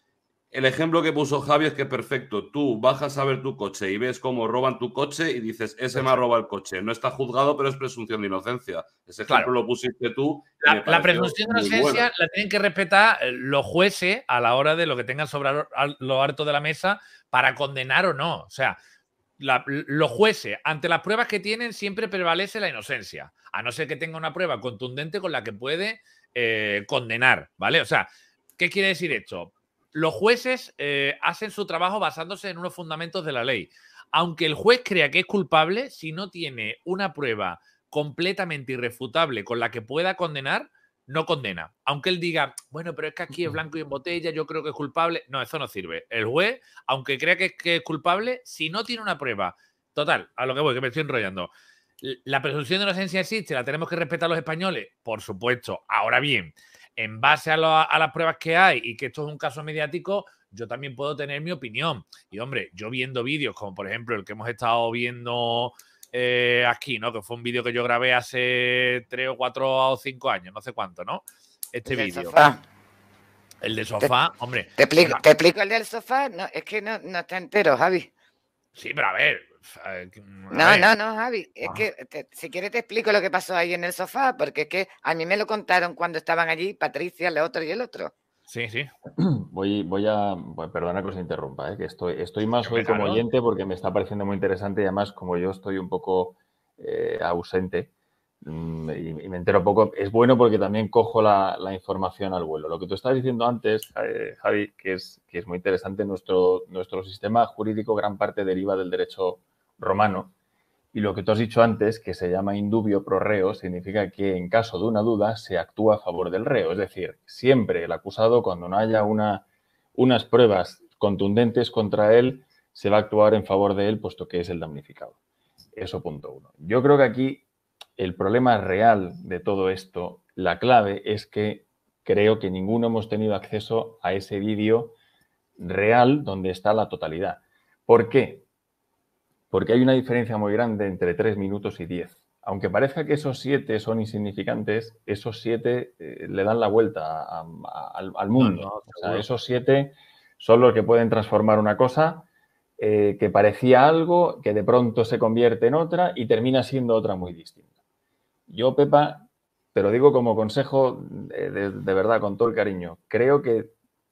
El ejemplo que puso Javi es que perfecto. Tú bajas a ver tu coche y ves cómo roban tu coche y dices, ese me ha robado el coche. No está juzgado, pero es presunción de inocencia. Ese ejemplo claro. lo pusiste tú. La, la presunción de inocencia bueno. la tienen que respetar los jueces a la hora de lo que tengan sobre lo harto de la mesa para condenar o no. O sea, la, los jueces, ante las pruebas que tienen, siempre prevalece la inocencia. A no ser que tenga una prueba contundente con la que puede eh, condenar, ¿vale? O sea, ¿qué quiere decir esto? Los jueces eh, hacen su trabajo basándose en unos fundamentos de la ley. Aunque el juez crea que es culpable, si no tiene una prueba completamente irrefutable con la que pueda condenar, no condena. Aunque él diga, bueno, pero es que aquí es blanco y en botella, yo creo que es culpable. No, eso no sirve. El juez, aunque crea que, que es culpable, si no tiene una prueba, total, a lo que voy, que me estoy enrollando. La presunción de inocencia existe, la tenemos que respetar los españoles, por supuesto. Ahora bien, en base a, lo, a las pruebas que hay y que esto es un caso mediático, yo también puedo tener mi opinión. Y, hombre, yo viendo vídeos como, por ejemplo, el que hemos estado viendo eh, aquí, ¿no? Que fue un vídeo que yo grabé hace tres o cuatro o cinco años, no sé cuánto, ¿no? Este vídeo. El del sofá, te, hombre. Te explico, no. te explico el del sofá. No, es que no, no está entero, Javi. Sí, pero a ver... No, ver. no, no, Javi. Es ah. que te, si quieres te explico lo que pasó ahí en el sofá, porque es que a mí me lo contaron cuando estaban allí Patricia, el otro y el otro. Sí, sí. Voy, voy a... Bueno, perdona que os interrumpa, ¿eh? que estoy, estoy más hoy como oyente porque me está pareciendo muy interesante y además como yo estoy un poco eh, ausente mmm, y, y me entero poco, es bueno porque también cojo la, la información al vuelo. Lo que tú estabas diciendo antes, eh, Javi, que es, que es muy interesante, nuestro, nuestro sistema jurídico gran parte deriva del derecho romano. Y lo que tú has dicho antes, que se llama indubio pro reo, significa que en caso de una duda se actúa a favor del reo. Es decir, siempre el acusado, cuando no haya una, unas pruebas contundentes contra él, se va a actuar en favor de él, puesto que es el damnificado. Eso punto uno. Yo creo que aquí el problema real de todo esto, la clave es que creo que ninguno hemos tenido acceso a ese vídeo real donde está la totalidad. ¿Por qué? Porque hay una diferencia muy grande entre tres minutos y diez. Aunque parezca que esos siete son insignificantes, esos siete eh, le dan la vuelta a, a, al, al mundo. No, no, o sea, esos siete son los que pueden transformar una cosa eh, que parecía algo, que de pronto se convierte en otra y termina siendo otra muy distinta. Yo, Pepa, te lo digo como consejo de, de, de verdad, con todo el cariño, creo que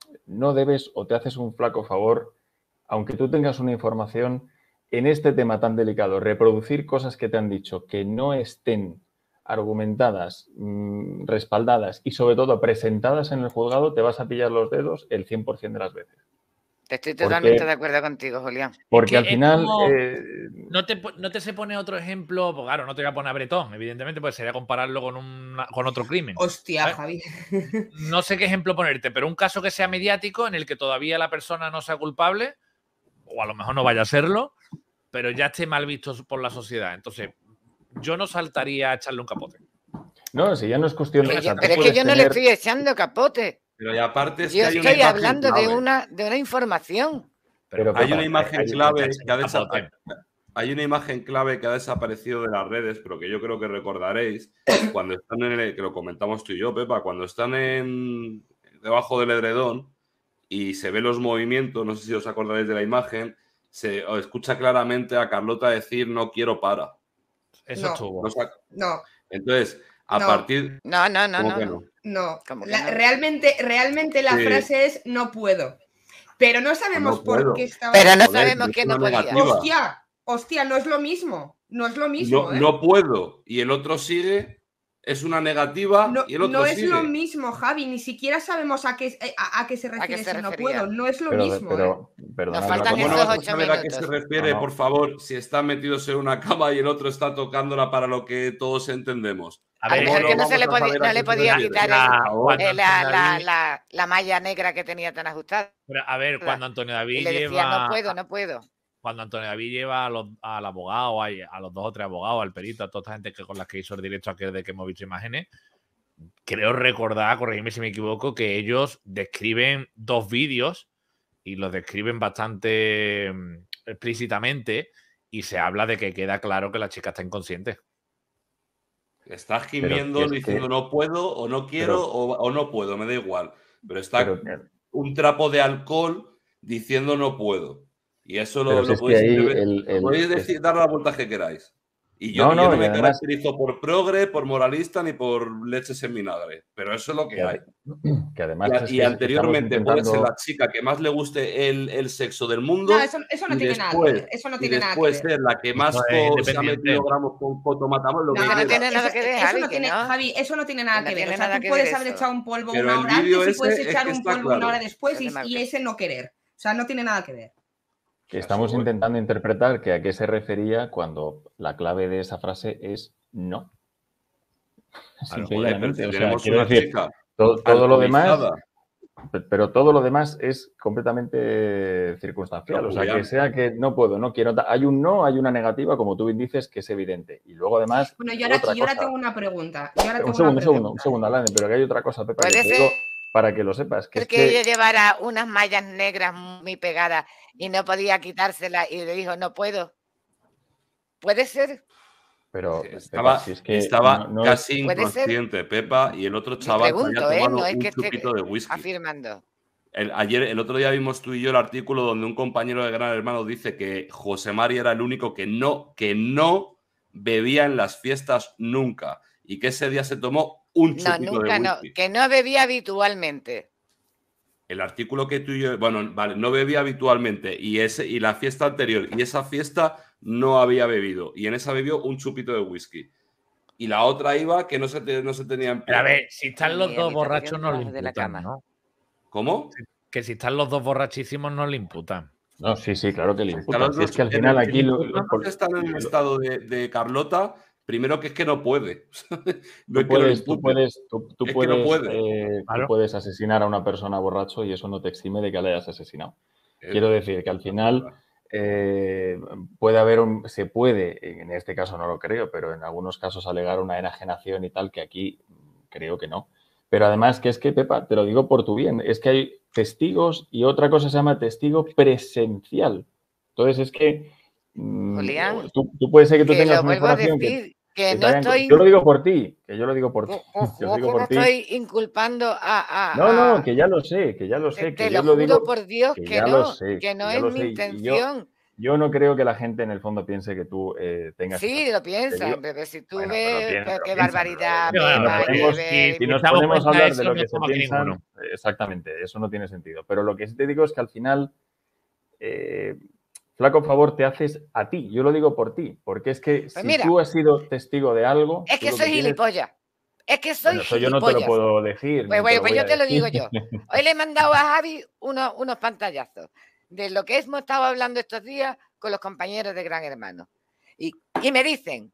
no debes o te haces un flaco favor, aunque tú tengas una información... En este tema tan delicado, reproducir cosas que te han dicho que no estén argumentadas, mmm, respaldadas y sobre todo presentadas en el juzgado, te vas a pillar los dedos el cien por ciento de las veces. Estoy totalmente porque, de acuerdo contigo, Julián. Porque al final... Como, eh, no, te, no te se pone otro ejemplo, pues claro, no te voy a poner a Bretón, evidentemente, pues sería compararlo con, una, con otro crimen. Hostia, ¿sabes? Javi. No sé qué ejemplo ponerte, pero un caso que sea mediático en el que todavía la persona no sea culpable, o a lo mejor no vaya a serlo, pero ya esté mal visto por la sociedad. Entonces, yo no saltaría a echarle un capote. No, si ya no es cuestión de... Pero, yo, pero es que yo tener... no le estoy echando capote. Pero y aparte es yo que hay estoy una hablando clave. de una, de una información. Pero, pero hay una imagen hay, clave que ha desaparecido. Hay una imagen clave que ha desaparecido de las redes, pero que yo creo que recordaréis cuando están en el, que lo comentamos tú y yo, Pepa, cuando están en debajo del edredón y se ven los movimientos, no sé si os acordaréis de la imagen, se escucha claramente a Carlota decir no quiero para. Eso no, estuvo. No. no. Entonces, a no. partir... No, no, no, no. no? No. no? La, realmente, realmente la sí. frase es no puedo. Pero no sabemos no por qué estaba... Pero no Joder, sabemos qué no podía. Hostia, hostia, no es lo mismo. No es lo mismo, no, ¿eh? no puedo, y el otro sigue, es una negativa No, y el otro no es sigue. lo mismo, Javi. Ni siquiera sabemos a qué, a, a qué se refiere qué se ese no refería? puedo. No es lo Pero, mismo, pero, ¿eh? perdona, Nos pero faltan ¿Cómo no esos vas a ocho saber a qué se minutos. refiere, No, no. por favor, si están metidos en una cama y el otro está tocándola para lo que todos entendemos? A A lo ver, mejor ¿Cómo que no vamos se le a podía, saber a no qué le se podía refiere? quitar la- el- Por favor. cuando eh, la, Antonio la, David- la, la malla negra que tenía tan ajustada. pero, a ver, cuando Antonio Y David le decía, lleva. no puedo, no puedo. Cuando Antonio David lleva a los, al abogado, a, a los dos o tres abogados, al perito, a toda esta gente que con las que hizo el directo aquel de que hemos visto imágenes, creo recordar, corregidme si me equivoco, que ellos describen dos vídeos y los describen bastante mm, explícitamente y se habla de que queda claro que la chica está inconsciente. Estás Pero gimiendo que es diciendo que- no puedo o no quiero pero- o, o no puedo, me da igual. Pero está Pero, un trapo de alcohol diciendo no puedo. Y eso lo, pero lo si es que podéis, ahí interve- el- lo el- podéis es- decir, dar la vuelta que queráis. Y yo No, y yo no, no y me además- caracterizo por progre, por moralista ni por leches en vinagre. Pero eso es lo que que, hay. que además Y, a- es y que anteriormente estamos puede ser intentando- la chica que más le guste el, el sexo del mundo. No, eso, eso no y tiene nada que después, ver. Eso no y tiene nada que después ver. ser la que más Eso es co- se ha independiente. metido gramos con fotomatamos, lo No, que no quiera. tiene nada eso, que ver, eso Javi, no que tiene, no. Javi, eso no tiene nada Que no que ver. tiene O sea, nada tú que puedes ver haber eso. echado un polvo Pero una el hora vídeo antes y ese puedes es echar que un está polvo una claro. hora después Es de y, mal y gusto. ese no querer. O sea, no tiene nada que ver. que estamos Eso voy. intentando interpretar que a qué se refería cuando la clave de esa frase es no. Claro, Simple y joder, pero llanamente. si O sea, tenemos quiero una decir, chica todo, todo lo demás, alcoholizada. pe- pero todo lo demás es completamente circunstancial. No, O sea, que Julián. sea que no puedo, no quiero. ta- Hay un no, hay una negativa, como tú bien dices, que es evidente. Y luego además, Bueno, yo ahora, otra y yo ahora cosa. tengo una pregunta. Yo ahora tengo Un segundo, un una segundo, un pregunta. segundo, Alane, pero que hay otra cosa, Pepa, que Puede te digo ser para que lo sepas, que es que ella que llevara unas mallas negras muy pegadas y no podía quitárselas y le dijo, no puedo. Puede ser. pero Pepa, Estaba, si es que estaba no- no es- casi Puede ser. inconsciente, Pepa, y el otro Yo chaval se pregunto, había ¿eh? tomado No es un que esté chupito de whisky. afirmando. El, ayer, el otro día vimos tú y yo el artículo donde un compañero de Gran Hermano dice que José Mari era el único que no, que no bebía en las fiestas nunca y que ese día se tomó un No, chupito nunca de no. whisky. Que no bebía habitualmente. El artículo que tú y yo, bueno, vale, no bebía habitualmente y, ese, y la fiesta anterior y esa fiesta no había bebido y en esa bebió un chupito de whisky. Y la otra iba que no se, te- no se tenía en pie. Pero a ver, si están los Ni dos habitación borrachos no le debajo de la imputan, cama. ¿no? ¿Cómo? Que si están los dos borrachísimos no le imputan. No, sí, sí, claro que le Están imputan. los Si es dos- que al en final el- aquí en lo, los lo- dos que están en el estado de, de Carlota, primero que es que no puede. No tú es que no le puedes, tú imputen. puedes, tú, tú Es que puedes, no puede. eh, tú Claro. puedes asesinar a una persona borracho y eso no te exime de que la hayas asesinado. Eh, Quiero decir que al final eh, puede haber un, se puede, en este caso no lo creo, pero en algunos casos alegar una enajenación y tal, que aquí creo que no. Pero además que es que, Pepa, te lo digo por tu bien, es que hay testigos y otra cosa se llama testigo presencial. Entonces es que mm, Julián, tú, tú puede ser que tú Que tengas lo una vuelvo a información que, decir, que que te no hagan- estoy, Yo lo digo por ti, que yo lo digo por ti. o- o- Yo lo digo ojo, no por ti. estoy inculpando a... a- No, no, a- que ya lo sé, que ya lo te, sé, te que lo yo lo juro digo, por Dios que que ya lo no, sé, que no que ya es lo mi sé. Y yo, intención. yo no creo que la gente en el fondo piense que tú eh, tengas... Sí, lo piensan, digo- pero si tú Bueno, pero ves piensa, qué- pero qué piensa, barbaridad, pero- Pero si nos Pepa, bueno, ponemos- que si- Si nos damos ponemos a cuenta de hablar de eso, lo no que se estamos aquí piensan, ninguno. exactamente, eso no tiene sentido. Pero lo que sí te digo es que al final, eh, flaco favor te haces a ti. Yo lo digo por ti, porque es que si mira, tú has sido testigo de algo... es tú que lo soy tienes- gilipollas. Es que soy Bueno, eso yo no te lo gilipollas. puedo decir. Pues ni bueno, te pues voy yo a te lo decir. digo yo. Hoy le he mandado a Javi unos, unos pantallazos de lo que hemos estado hablando estos días con los compañeros de Gran Hermano. Y, y me dicen,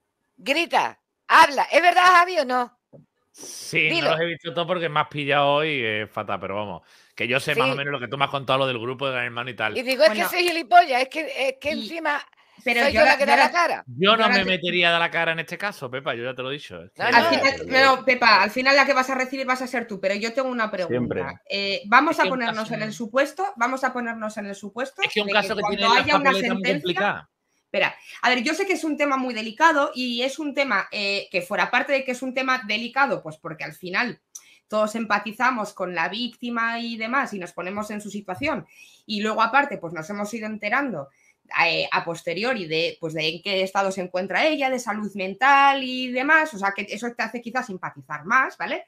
grita, habla, ¿es verdad, Javi, o no? Sí, Dilo. no los he visto todos porque me has pillado hoy y es fatal, pero vamos. Que yo sé más o Sí. menos lo que tú me has contado, lo del grupo de Gran Hermano y tal. Y digo, es Bueno. que soy gilipollas, es que, es que Y- encima Pero soy yo yo la ahora- que yo da la ahora- cara. Yo yo no ahora me te- metería de la cara en este caso, Pepa, yo ya te lo he dicho. Es que- No, Al no, final, no, Pepa, al final la que vas a recibir vas a ser tú, pero yo tengo una pregunta. Siempre. Eh, vamos Es a que un ponernos caso- en el supuesto, vamos a ponernos en el supuesto Es que un de caso que cuando tiene la haya una papeleta muy sentencia. complicada. Espera, a ver, yo sé que es un tema muy delicado y es un tema eh, que fuera parte de que es un tema delicado, pues porque al final todos empatizamos con la víctima y demás y nos ponemos en su situación y luego aparte pues nos hemos ido enterando eh, a posteriori de, pues, de en qué estado se encuentra ella, de salud mental y demás, o sea que eso te hace quizás simpatizar más, ¿vale?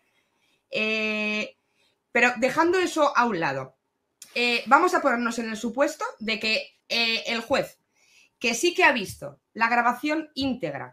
Eh, pero dejando eso a un lado, eh, vamos a ponernos en el supuesto de que eh, el juez que sí que ha visto la grabación íntegra,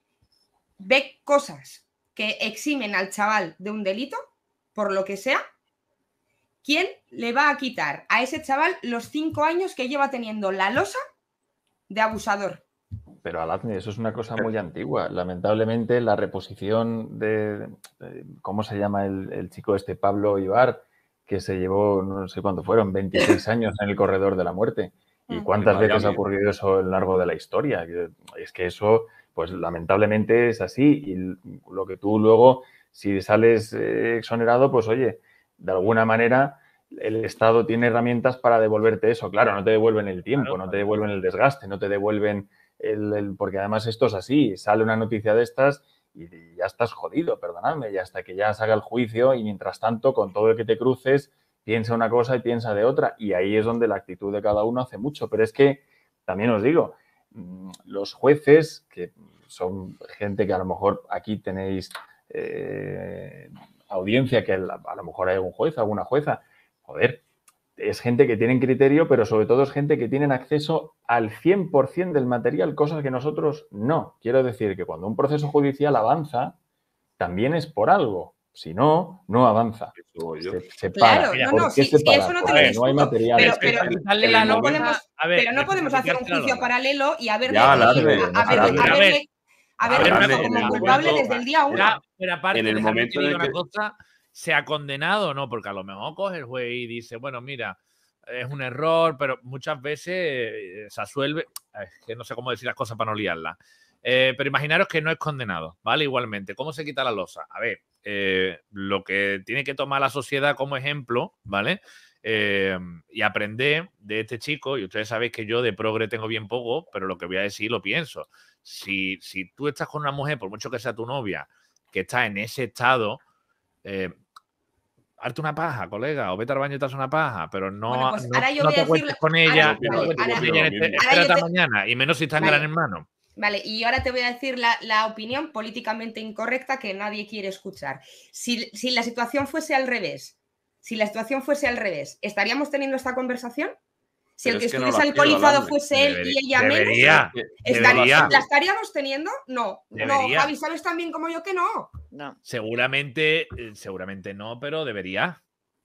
ve cosas que eximen al chaval de un delito, por lo que sea, ¿quién le va a quitar a ese chaval los cinco años que lleva teniendo la losa de abusador? Pero Aladne, eso es una cosa muy antigua. Lamentablemente, la reposición de, de ¿cómo se llama el, el chico este, Pablo Ibar, que se llevó, no sé cuánto fueron, veintiséis años en el corredor de la muerte? ¿Y cuántas veces ha ocurrido eso a lo largo de la historia? Es que eso, pues lamentablemente es así. Y lo que tú luego, si sales eh, exonerado, pues oye, de alguna manera el Estado tiene herramientas para devolverte eso. Claro, no te devuelven el tiempo, claro, no te devuelven el desgaste, no te devuelven el, el... Porque además esto es así, sale una noticia de estas y ya estás jodido, perdonadme, y hasta que ya se haga el juicio y mientras tanto, con todo el que te cruces, piensa una cosa y piensa de otra. Y ahí es donde la actitud de cada uno hace mucho. Pero es que, también os digo, los jueces, que son gente que a lo mejor aquí tenéis eh, audiencia, que a lo mejor hay algún juez, alguna jueza, joder, es gente que tienen criterio, pero sobre todo es gente que tienen acceso al cien por ciento del material, cosas que nosotros no. Quiero decir que cuando un proceso judicial avanza, también es por algo. Si no, no avanza. Se, se claro, para. no, no, sí, se sí, para? eso no te Porque lo discuto. no hay material. Pero, pero, pero, pero, no, no podemos, a ver, pero no podemos hacer un juicio paralelo y haberle ya, a, alarme, a, a, verle, a, verle, a verle alarme, como culpable momento, desde el día uno. Pero, pero aparte, en el momento que de una que... cosa, ¿se ha condenado o no? Porque a lo mejor coge el juez y dice, bueno, mira, es un error, pero muchas veces se asuelve, es que no sé cómo decir las cosas para no liarlas. Eh, pero imaginaros que no es condenado, ¿vale? Igualmente, ¿cómo se quita la losa? A ver, eh, lo que tiene que tomar la sociedad como ejemplo, ¿vale? Eh, y aprender de este chico, y ustedes sabéis que yo de progre tengo bien poco, pero lo que voy a decir lo pienso. Si, si tú estás con una mujer, por mucho que sea tu novia, que está en ese estado, eh, hazte una paja, colega, o vete al baño y te haz una paja, pero no, bueno, pues no, ahora yo no voy te a acuestes decirle, con ella, ahora, no vale, te ahora, con ella en este, ahora esta te, mañana, y menos si está en vale, Gran Hermano. Vale, y ahora te voy a decir la, la opinión políticamente incorrecta que nadie quiere escuchar. Si, si la situación fuese al revés, si la situación fuese al revés, ¿estaríamos teniendo esta conversación? Si Pero el que es que estuviese no alcoholizado quiero, fuese él debería, y ella debería, menos, debería. ¿la estaríamos teniendo? No, Debería. no, Javi, ¿sabes tan bien como yo que no? No. Seguramente, seguramente no, pero debería.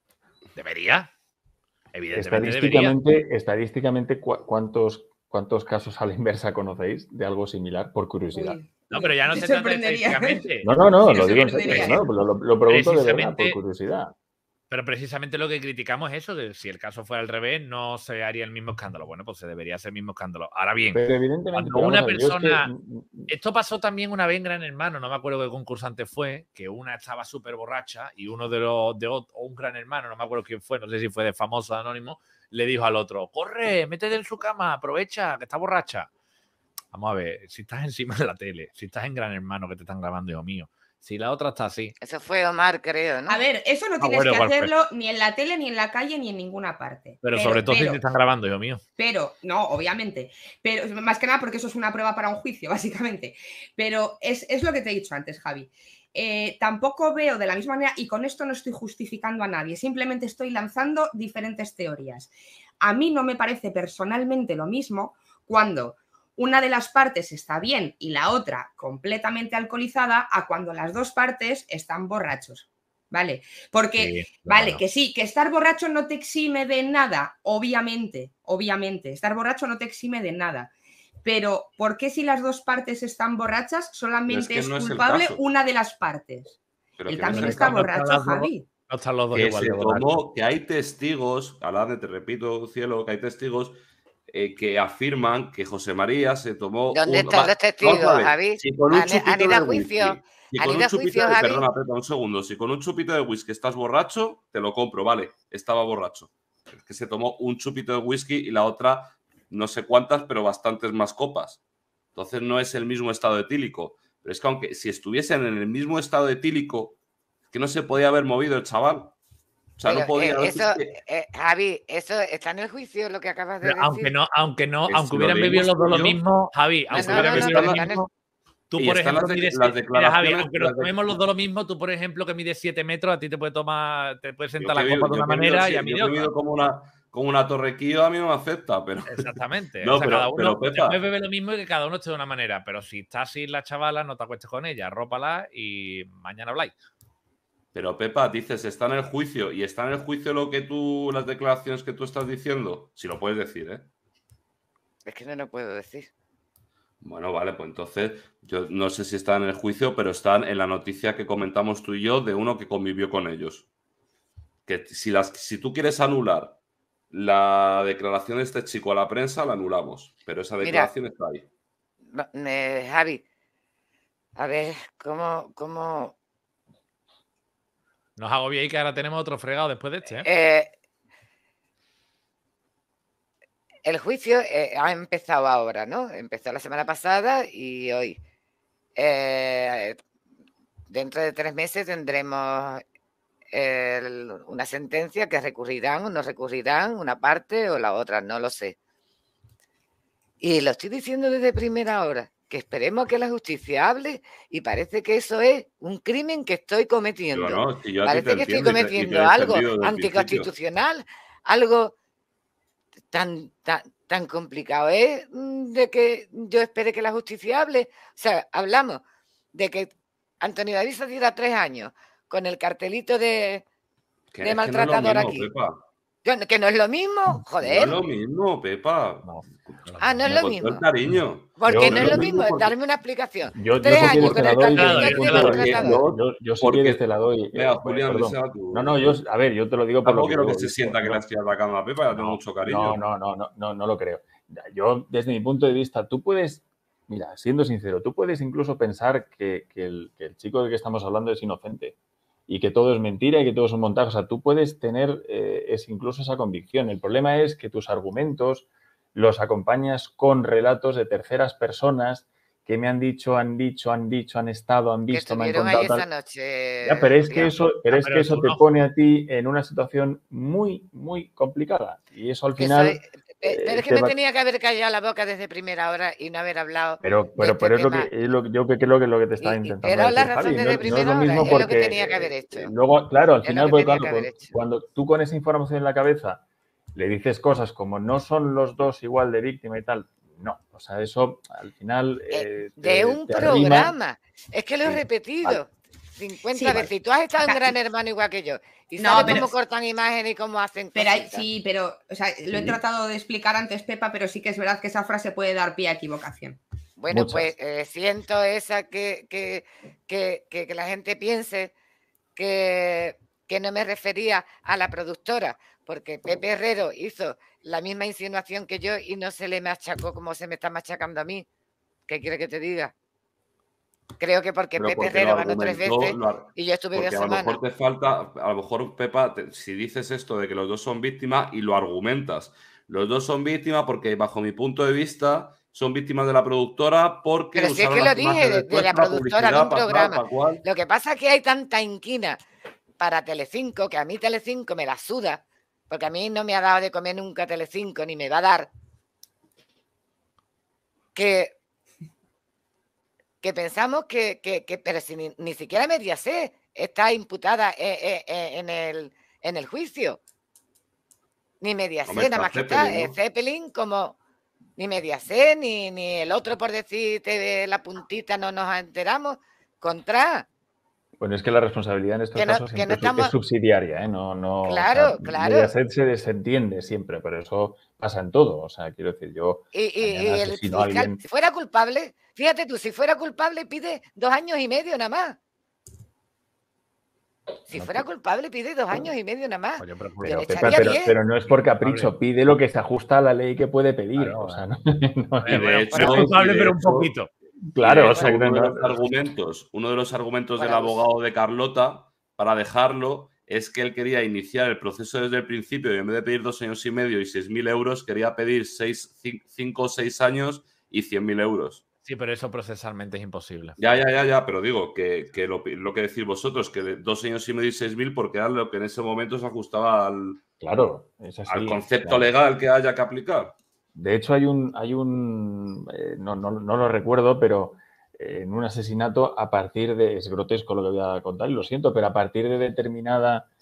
Debería. Evidentemente Estadísticamente, debería. estadísticamente ¿cuántos, ¿cuántos casos a la inversa conocéis de algo similar? Por curiosidad. Uy, no, pero ya no se trata de estadísticamente. No, no, no, sí, lo digo en serio. serio. No, lo, lo pregunto de verdad, por curiosidad. Pero precisamente lo que criticamos es eso, que si el caso fuera al revés, no se haría el mismo escándalo. Bueno, pues se debería hacer el mismo escándalo. Ahora bien, pero evidentemente, cuando una ver, persona... Es que... Esto pasó también una vez en Gran Hermano, no me acuerdo qué concursante fue, que una estaba súper borracha y uno de los... de otro, o un Gran Hermano, no me acuerdo quién fue, no sé si fue de famoso o anónimo, le dijo al otro, corre, métete en su cama, aprovecha, que está borracha. Vamos a ver, si estás encima de la tele, si estás en Gran Hermano que te están grabando, hijo mío, si la otra está así. Eso fue Omar, creo, ¿no? A ver, eso no tienes que hacerlo ni en la tele, ni en la calle, ni en ninguna parte. Pero, pero sobre todo pero, si te están grabando, hijo mío. Pero, no, obviamente. Pero más que nada porque eso es una prueba para un juicio, básicamente. Pero es, es lo que te he dicho antes, Javi. Eh, tampoco veo de la misma manera, y con esto no estoy justificando a nadie, simplemente estoy lanzando diferentes teorías. A mí no me parece personalmente lo mismo cuando una de las partes está bien y la otra completamente alcoholizada a cuando las dos partes están borrachos, ¿vale? Porque, sí, vale, bueno. que sí, que estar borracho no te exime de nada, obviamente, obviamente, estar borracho no te exime de nada, pero ¿por qué si las dos partes están borrachas solamente es, que no es culpable una de las partes? Pero Él también no está borracho, no Javi. No están los dos que igual se de tomó, que hay testigos, Aladne, te repito, cielo, que hay testigos eh, que afirman que José María se tomó... ¿Dónde un, están los testigos, Javi? Si con un ¿Han, chupito han ido a de juicio? whisky, si ¿Han con ido un a chupito juicio, de, Javi? perdona, perdona, un segundo. Si con un chupito de whisky estás borracho, te lo compro, vale, estaba borracho. Es que se tomó un chupito de whisky y la otra, no sé cuántas, pero bastantes más copas. Entonces no es el mismo estado etílico. Pero es que aunque si estuviesen en el mismo estado etílico, es que no se podía haber movido el chaval. O sea, pero, no podía... eh, eso, eh, Javi, eso está en el juicio, lo que acabas de pero decir. Aunque no, aunque no, es aunque hubieran bebido los dos lo mismo, Javi, aunque no, hubieran no, bebido no, lo no, mismo, tú, y por ejemplo, las de, mides... las Mira, Javi, aunque nos de... comemos los dos lo mismo, tú, por ejemplo, que mides siete metros, a ti te puede tomar, te puedes sentar yo la copa vivo, de una yo manera vivo, y a mí yo de otra. Como una, con una torrequillo a mí no me afecta, pero... Exactamente. No, o sea, pero, cada uno pero te Pepa, puedes beber lo mismo y que cada uno esté de una manera. Pero si estás sin la chavala, no te acuestes con ella, rópala y mañana habláis. pero Pepa, dices, está en el juicio. ¿Y está en el juicio lo que tú, las declaraciones que tú estás diciendo? Si lo puedes decir, ¿eh? Es que no lo puedo decir. Bueno, vale, pues entonces yo no sé si están en el juicio, pero están en la noticia que comentamos tú y yo de uno que convivió con ellos. Que si, las, si tú quieres anular la declaración de este chico a la prensa, la anulamos. Pero esa declaración Mira, está ahí. no, eh, Javi, a ver, ¿cómo, cómo Nos agobiéis que ahora tenemos otro fregado después de este, ¿eh? eh, el juicio eh, ha empezado ahora, ¿no? Empezó la semana pasada y hoy. Eh, dentro de tres meses tendremos el, una sentencia que recurrirán o no recurrirán, una parte o la otra, no lo sé. Y lo estoy diciendo desde primera hora, que esperemos que la justicia hable y parece que eso es un crimen que estoy cometiendo. Yo no, si yo a ti Parece te que estoy entiendo y te- y te cometiendo he algo defendido desde el anticonstitucional, algo tan, tan, tan complicado es mm, de que yo espere que la justicia hable. O sea, hablamos de que Antonio David se tira tres años con el cartelito de, Que de es que no es lo maltratador mismo, aquí. Pepa. Yo- que no es lo mismo, No es joder. lo mismo, Pepa. No. Ah, no es Me lo contó mismo. el cariño. Porque Yo- no es yo- lo mismo, porque- darme una explicación. Yo, yo Tres si quieres años te con la el doy Claro, desde mi cartelito punto de de porque vista. maltratador. yo- Yo, yo si porque- quieres te la doy. Venga, eh, Julián, perdón. desea tú. No, no, yo, a ver, yo te lo digo por lo Tampoco que quiero yo que he se visto. sienta que Yo- le estoy atacando a Pepa, ya tengo No, mucho cariño. no, no, no, no, no, no lo creo. Yo, desde mi punto de vista, tú puedes, mira, siendo sincero, tú puedes incluso pensar que, que el, que el chico del que estamos hablando es inocente y que todo es mentira y que todo es un montaje. O sea, tú puedes tener eh, es incluso esa convicción. El problema es que tus argumentos los acompañas con relatos de terceras personas que me han dicho, han dicho, han dicho, han estado, han Que visto, me han estuvieron ahí contado esa tal. noche. Ya, pero es que Julián. eso, pero Ah, es pero que eso tú te no. pone a ti en una situación muy, muy complicada. Y eso al Que final. soy- pe- pero eh, es que te me va- tenía que haber callado la boca desde primera hora y no haber hablado Pero, de pero, este pero es lo tema. que es lo que yo creo que es lo que te estaba Y- y- intentando pero la decir, razón Javi. desde No, no es primera lo hora, mismo es lo que porque tenía que haber eh, hecho. luego, claro, al Es lo final, que pues, tenía claro, que haber cuando, hecho. cuando tú con esa información en la cabeza le dices cosas como no son los dos igual de víctima y tal, no. O sea, eso al final Eh, eh, de te, un te arrima. programa. Es que lo he Sí, repetido cincuenta Sí, vale. veces. Y tú has estado en Ca- Gran Hermano igual que yo. Y No, sabes pero- cómo cortan imágenes y cómo hacen Pero hay- cositas. sí, pero o sea, lo he Sí. tratado de explicar antes, Pepa, pero sí que es verdad que esa frase puede dar pie a equivocación. Bueno, Muchas. pues eh, siento esa que, que, que, que- que la gente piense que, que no me refería a la productora, porque Pepe Herrero hizo la misma insinuación que yo y no se le machacó como se me está machacando a mí. ¿Qué quiere que te diga? Creo que porque Pero Pepe porque Herrero lo ganó tres argumentó, veces lo ar- y yo estuve dos porque a lo semanas. mejor te falta, a lo mejor, Pepa, te- si dices esto de que los dos son víctimas y lo argumentas, los dos son víctimas porque, bajo mi punto de vista, son víctimas de la productora porque Pero si es usaron que lo las dije, imágenes de, de después la para productora de publicidad, un para tal, programa. para cual. Lo que pasa es que hay tanta inquina para Telecinco, que a mí Telecinco me la suda, porque a mí no me ha dado de comer nunca Telecinco, ni me va a dar, que, que pensamos que, que, que- pero si ni, ni siquiera Mediaset está imputada eh, eh, eh, en, el, en el juicio. Ni Mediaset, Hombre, nada está más que está Zeppelin, eh, ¿no? Zeppelin como... Ni Mediaset, ni, ni el otro, por decirte la puntita, no nos enteramos. Contra. Bueno, es que la responsabilidad en estos Que no- casos que siempre no es- es estamos- subsidiaria, ¿eh? No, no, o Claro, sea, claro. Mediaset se desentiende siempre, pero eso pasa en todo. O sea, quiero decir, yo Y, y- y mañana el asesino a fiscal, alguien. si fuera culpable, fíjate tú, si fuera culpable pide dos años y medio nada más. Si No, fuera pero- culpable pide dos años y medio nada más. Oye, pero, Yo Pero, le Pepa, echaría pero, diez. pero no es por capricho, Vale. pide lo que se ajusta a la ley que puede pedir. Claro, o sea, no, no- Y de bueno, hecho- fuera culpable, y de pero un hecho- poquito. claro, Y de o sea, hecho, que uno no- de los argumentos, uno de los argumentos Por del abuso. abogado de Carlota para dejarlo es que él quería iniciar el proceso desde el principio y en vez de pedir dos años y medio y seis mil euros, quería pedir seis, cin- cinco o seis años y cien mil euros. Sí, pero eso procesalmente es imposible. Ya, ya, ya, ya, pero digo que, que lo, lo que decís vosotros, que de dos años y medio y seis mil, porque era lo que en ese momento se ajustaba al, claro, es así. al concepto Claro. legal que haya que aplicar. De hecho, hay un, hay un eh, no, no, no lo recuerdo, pero eh, en un asesinato, a partir de, es grotesco lo que voy a contar y lo siento, pero a partir de determinada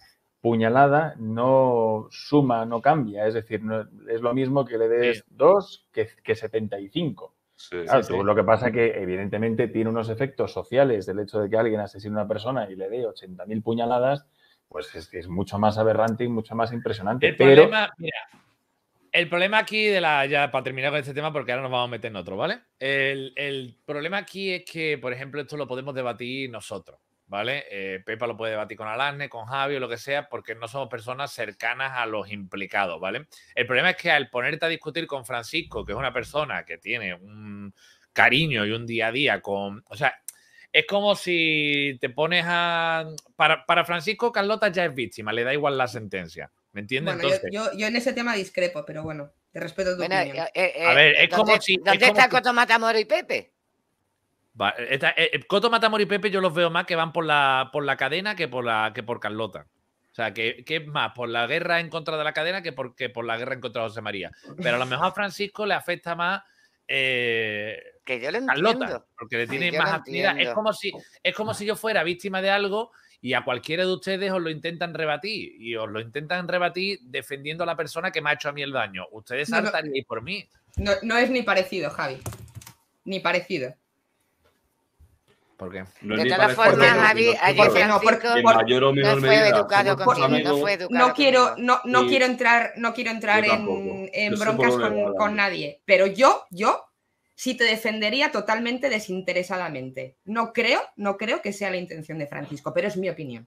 puñalada no suma, no cambia. Es decir, no, es lo mismo que le des Sí. dos que, que setenta y cinco. Sí, Claro, sí, tú sí. lo que pasa es que evidentemente tiene unos efectos sociales del hecho de que alguien asesine a una persona y le dé ochenta mil puñaladas, pues es, es mucho más aberrante y mucho más impresionante. El pero problema, mira, el problema aquí de la, ya para terminar con este tema, porque ahora nos vamos a meter en otro, ¿vale? El, el problema aquí es que, por ejemplo, esto lo podemos debatir nosotros, ¿vale? Eh, Pepa lo puede debatir con Alasne, con Javi o lo que sea, porque no somos personas cercanas a los implicados, ¿vale? El problema es que al ponerte a discutir con Francisco, que es una persona que tiene un cariño y un día a día con... O sea, es como si te pones a... Para, para Francisco, Carlota ya es víctima, le da igual la sentencia. ¿Me entiendes? Bueno, yo, Entonces, yo, yo en ese tema discrepo, pero bueno, te respeto tu Bueno, opinión. eh, eh, A ver, eh, es como ¿dónde, si- es ¿dónde como está si- Coto Matamoros y Pepe? va, esta- eh, eh, Coto Matamor y Pepe yo los veo más que van por la, por la cadena que por, la, que por Carlota. O sea, que, que es más por la guerra en contra de la cadena que por, que por la guerra en contra de José María. Pero a lo mejor a Francisco le afecta más eh, Que yo lo Carlota, entiendo. porque le Sí, tiene yo más lo afinidad. Es entiendo. como, si, es como si yo fuera víctima de algo y a cualquiera de ustedes os lo intentan rebatir. Y os lo intentan rebatir defendiendo a la persona que me ha hecho a mí el daño. Ustedes No, no. saltaríais por mí. No, no es ni parecido, Javi. Ni parecido. ¿Por qué? No es De ni todas parecido, formas, sino Javi, que ayer porque no, Francisco porque- en mayor o no menor fue medida educado somos contigo, amigos. no fue educado No quiero, contigo. no, no Y- quiero entrar, no quiero entrar Yo en, tampoco. en Yo soy broncas por lo con, legal, con Andy. nadie. Pero yo, yo sí te defendería totalmente desinteresadamente. No creo, no creo que sea la intención de Francisco, pero es mi opinión.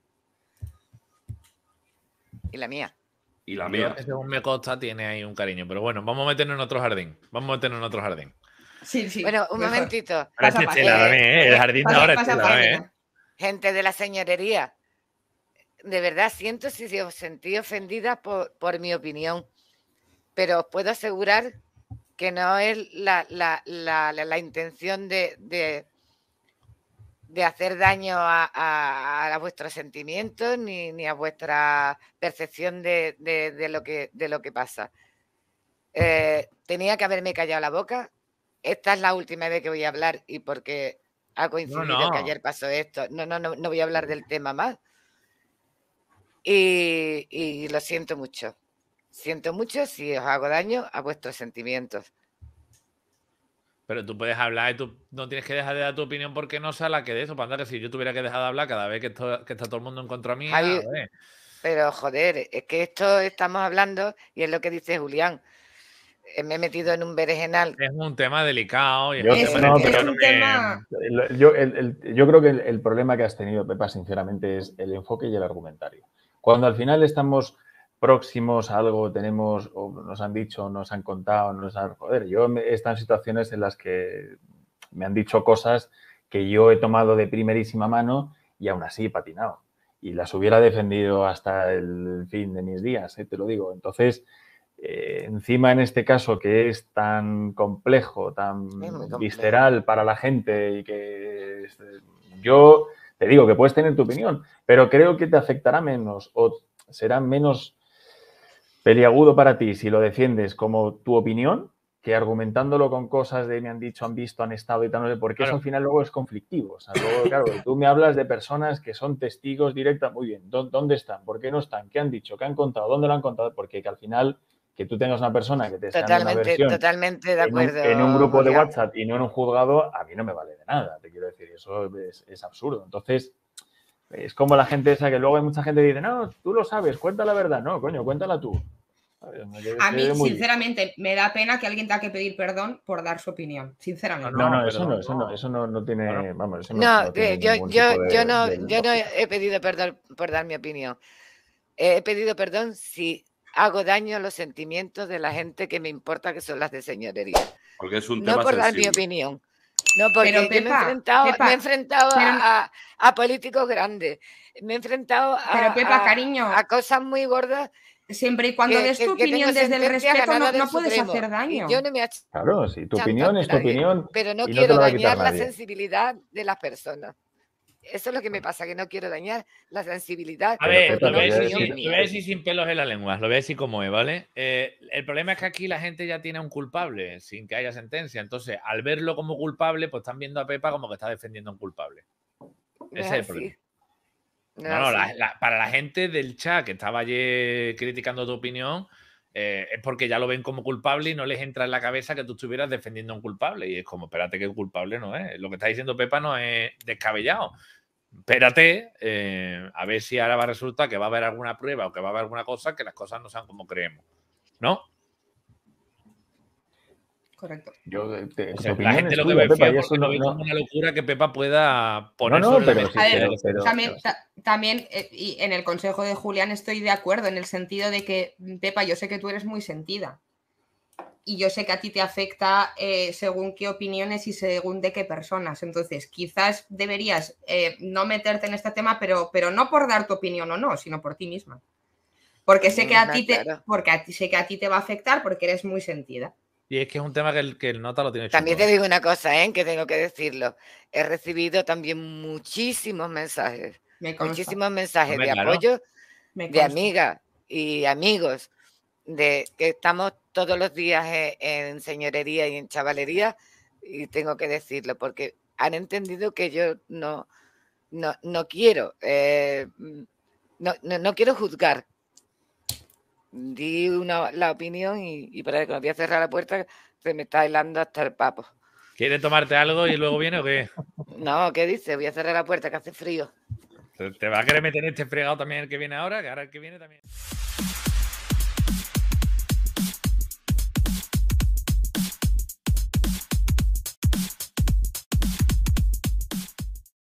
Y la mía. Y la Yo, mía. que según me consta, tiene ahí un cariño. Pero bueno, vamos a meternos en otro jardín. Vamos a meternos en otro jardín. Sí, sí. Bueno, un mejor. momentito. Ahora Pasa este página. chela también, ¿eh? El jardín de Pasa- ahora es pasa chela también, página. ¿eh? Gente de la señorería, de verdad siento si os sentí ofendida por, por mi opinión, pero os puedo asegurar que no es la, la, la, la, la intención de, de, de hacer daño a, a, a vuestros sentimientos ni, ni a vuestra percepción de, de, de, lo, que, de lo que pasa. Eh, tenía que haberme callado la boca. Esta es la última vez que voy a hablar y porque ha coincidido No, no. que ayer pasó esto. No, no, no, no voy a hablar del tema más. Y, y lo siento mucho. Siento mucho si os hago daño a vuestros sentimientos. Pero tú puedes hablar y tú no tienes que dejar de dar tu opinión porque no sea la que de eso. Para andar que si yo tuviera que dejar de hablar cada vez que, esto- que está todo el mundo en contra mía. Javi, a ver. pero joder, es que esto estamos hablando y es lo que dice Julián. Eh, Me he metido en un berenjenal. Es un tema delicado. Y Yo- es un tema no, delicado, pero- no un me- tema- El- Yo, el- el- yo creo que el, el problema que has tenido, Pepa, sinceramente, es el enfoque y el argumentario. Cuando al final estamos próximos a algo, tenemos, o nos han dicho, nos han contado, nos han... Joder, yo he estado en situaciones en las que me han dicho cosas que yo he tomado de primerísima mano y aún así he patinado. Y las hubiera defendido hasta el fin de mis días, ¿eh? Te lo digo. Entonces, eh, encima en este caso que es tan complejo, tan Es muy complejo. visceral para la gente y que es- yo te digo que puedes tener tu opinión, pero creo que te afectará menos o será menos peliagudo para ti si lo defiendes como tu opinión que argumentándolo con cosas de me han dicho, han visto, han estado y tal, no sé, porque Claro. eso al final luego es conflictivo. O sea, luego, claro, tú me hablas de personas que son testigos directos, muy bien, ¿dó- ¿dónde están? ¿Por qué no están? ¿Qué han dicho? ¿Qué han contado? ¿Dónde lo han contado? Porque que al final que tú tengas una persona que te está dando una Totalmente, versión totalmente de en un, acuerdo. en un grupo de Julián. WhatsApp y no en un juzgado, a mí no me vale de nada, te quiero decir, eso es, es absurdo. Entonces, es como la gente esa que luego hay mucha gente que dice, no, tú lo sabes, cuenta la verdad. No, coño, cuéntala tú. ¿Sabes? Me quedé- A mí, quedé muy- sinceramente, me da pena que alguien tenga que pedir perdón por dar su opinión. Sinceramente. No, no, No, eso perdón, no, eso no, no. eso no, no tiene, Claro. vamos, eso no, No, no tiene eh, yo, ningún yo, tipo de- yo, no, de yo no lógica. he pedido perdón por dar mi opinión. He pedido perdón si hago daño a los sentimientos de la gente que me importa, que son las de señorería. Porque es un No tema por dar mi sensible. opinión. No, porque Pero, yo me he Pepa, enfrentado, Pepa, me he enfrentado pero- a, a- a políticos grandes. Me he enfrentado a, Pero, Pepa, a- cariño. a cosas muy gordas. Siempre y cuando que- des que- tu que opinión tengo desde el sentencia respeto, no, ganada del no puedes Supremo. hacer daño. Y yo no me ach- Claro, sí, tu chanto opinión ante es tu nadie, opinión pero no y no te quiero la va a quitar dañar la nadie. sensibilidad de las personas. Eso es lo que me pasa, que no quiero dañar la sensibilidad. A Pero, ver, Pepa, lo voy a te voy a decir, decir- sin- lo voy a decir sin pelos en la lengua, lo voy a decir como es, ¿vale? Eh, el problema es que aquí la gente ya tiene un culpable sin que haya sentencia. Entonces, al verlo como culpable, pues están viendo a Pepa como que está defendiendo a un culpable. No Ese es es el así. problema. No, no, no la, la, para la gente del chat que estaba ayer criticando tu opinión, eh, es porque ya lo ven como culpable y no les entra en la cabeza que tú estuvieras defendiendo a un culpable. Y es como, espérate, que el culpable no es. Lo que está diciendo Pepa no es descabellado. Espérate, eh, a ver si ahora va a resultar que va a haber alguna prueba o que va a haber alguna cosa que las cosas no sean como creemos. ¿No? Correcto. Yo, te, o sea, la gente lo que ve Pepa, es no, no... como una locura que Pepa pueda poner no, no, sobre pero, la mesa. Sí, a ver, pero, pero, también, ta, también eh, y en el consejo de Julián estoy de acuerdo en el sentido de que, Pepa, yo sé que tú eres muy sentida y yo sé que a ti te afecta eh, según qué opiniones y según de qué personas. Entonces, quizás deberías eh, no meterte en este tema, pero, pero no por dar tu opinión o no, sino por ti misma. Porque sé que a ti te, porque a ti, sé que a ti te va a afectar porque eres muy sentida. Y es que es un tema que el, que el nota lo tiene chulo. También te digo una cosa, ¿eh? Que tengo que decirlo. He recibido también muchísimos mensajes. Muchísimos mensajes Hombre, de claro. apoyo de amigas y amigos de que estamos todos los días en, en señorería y en chavalería. Y tengo que decirlo porque han entendido que yo no, no, no quiero, eh, no, no, no quiero juzgar. Di una, la opinión y, y para que cuando voy a cerrar la puerta se me está helando hasta el papo. ¿Quieres tomarte algo y luego viene o qué? No, ¿qué dices? Voy a cerrar la puerta que hace frío. ¿Te va a querer meter este fregado también el que viene ahora? Que ahora el que viene también...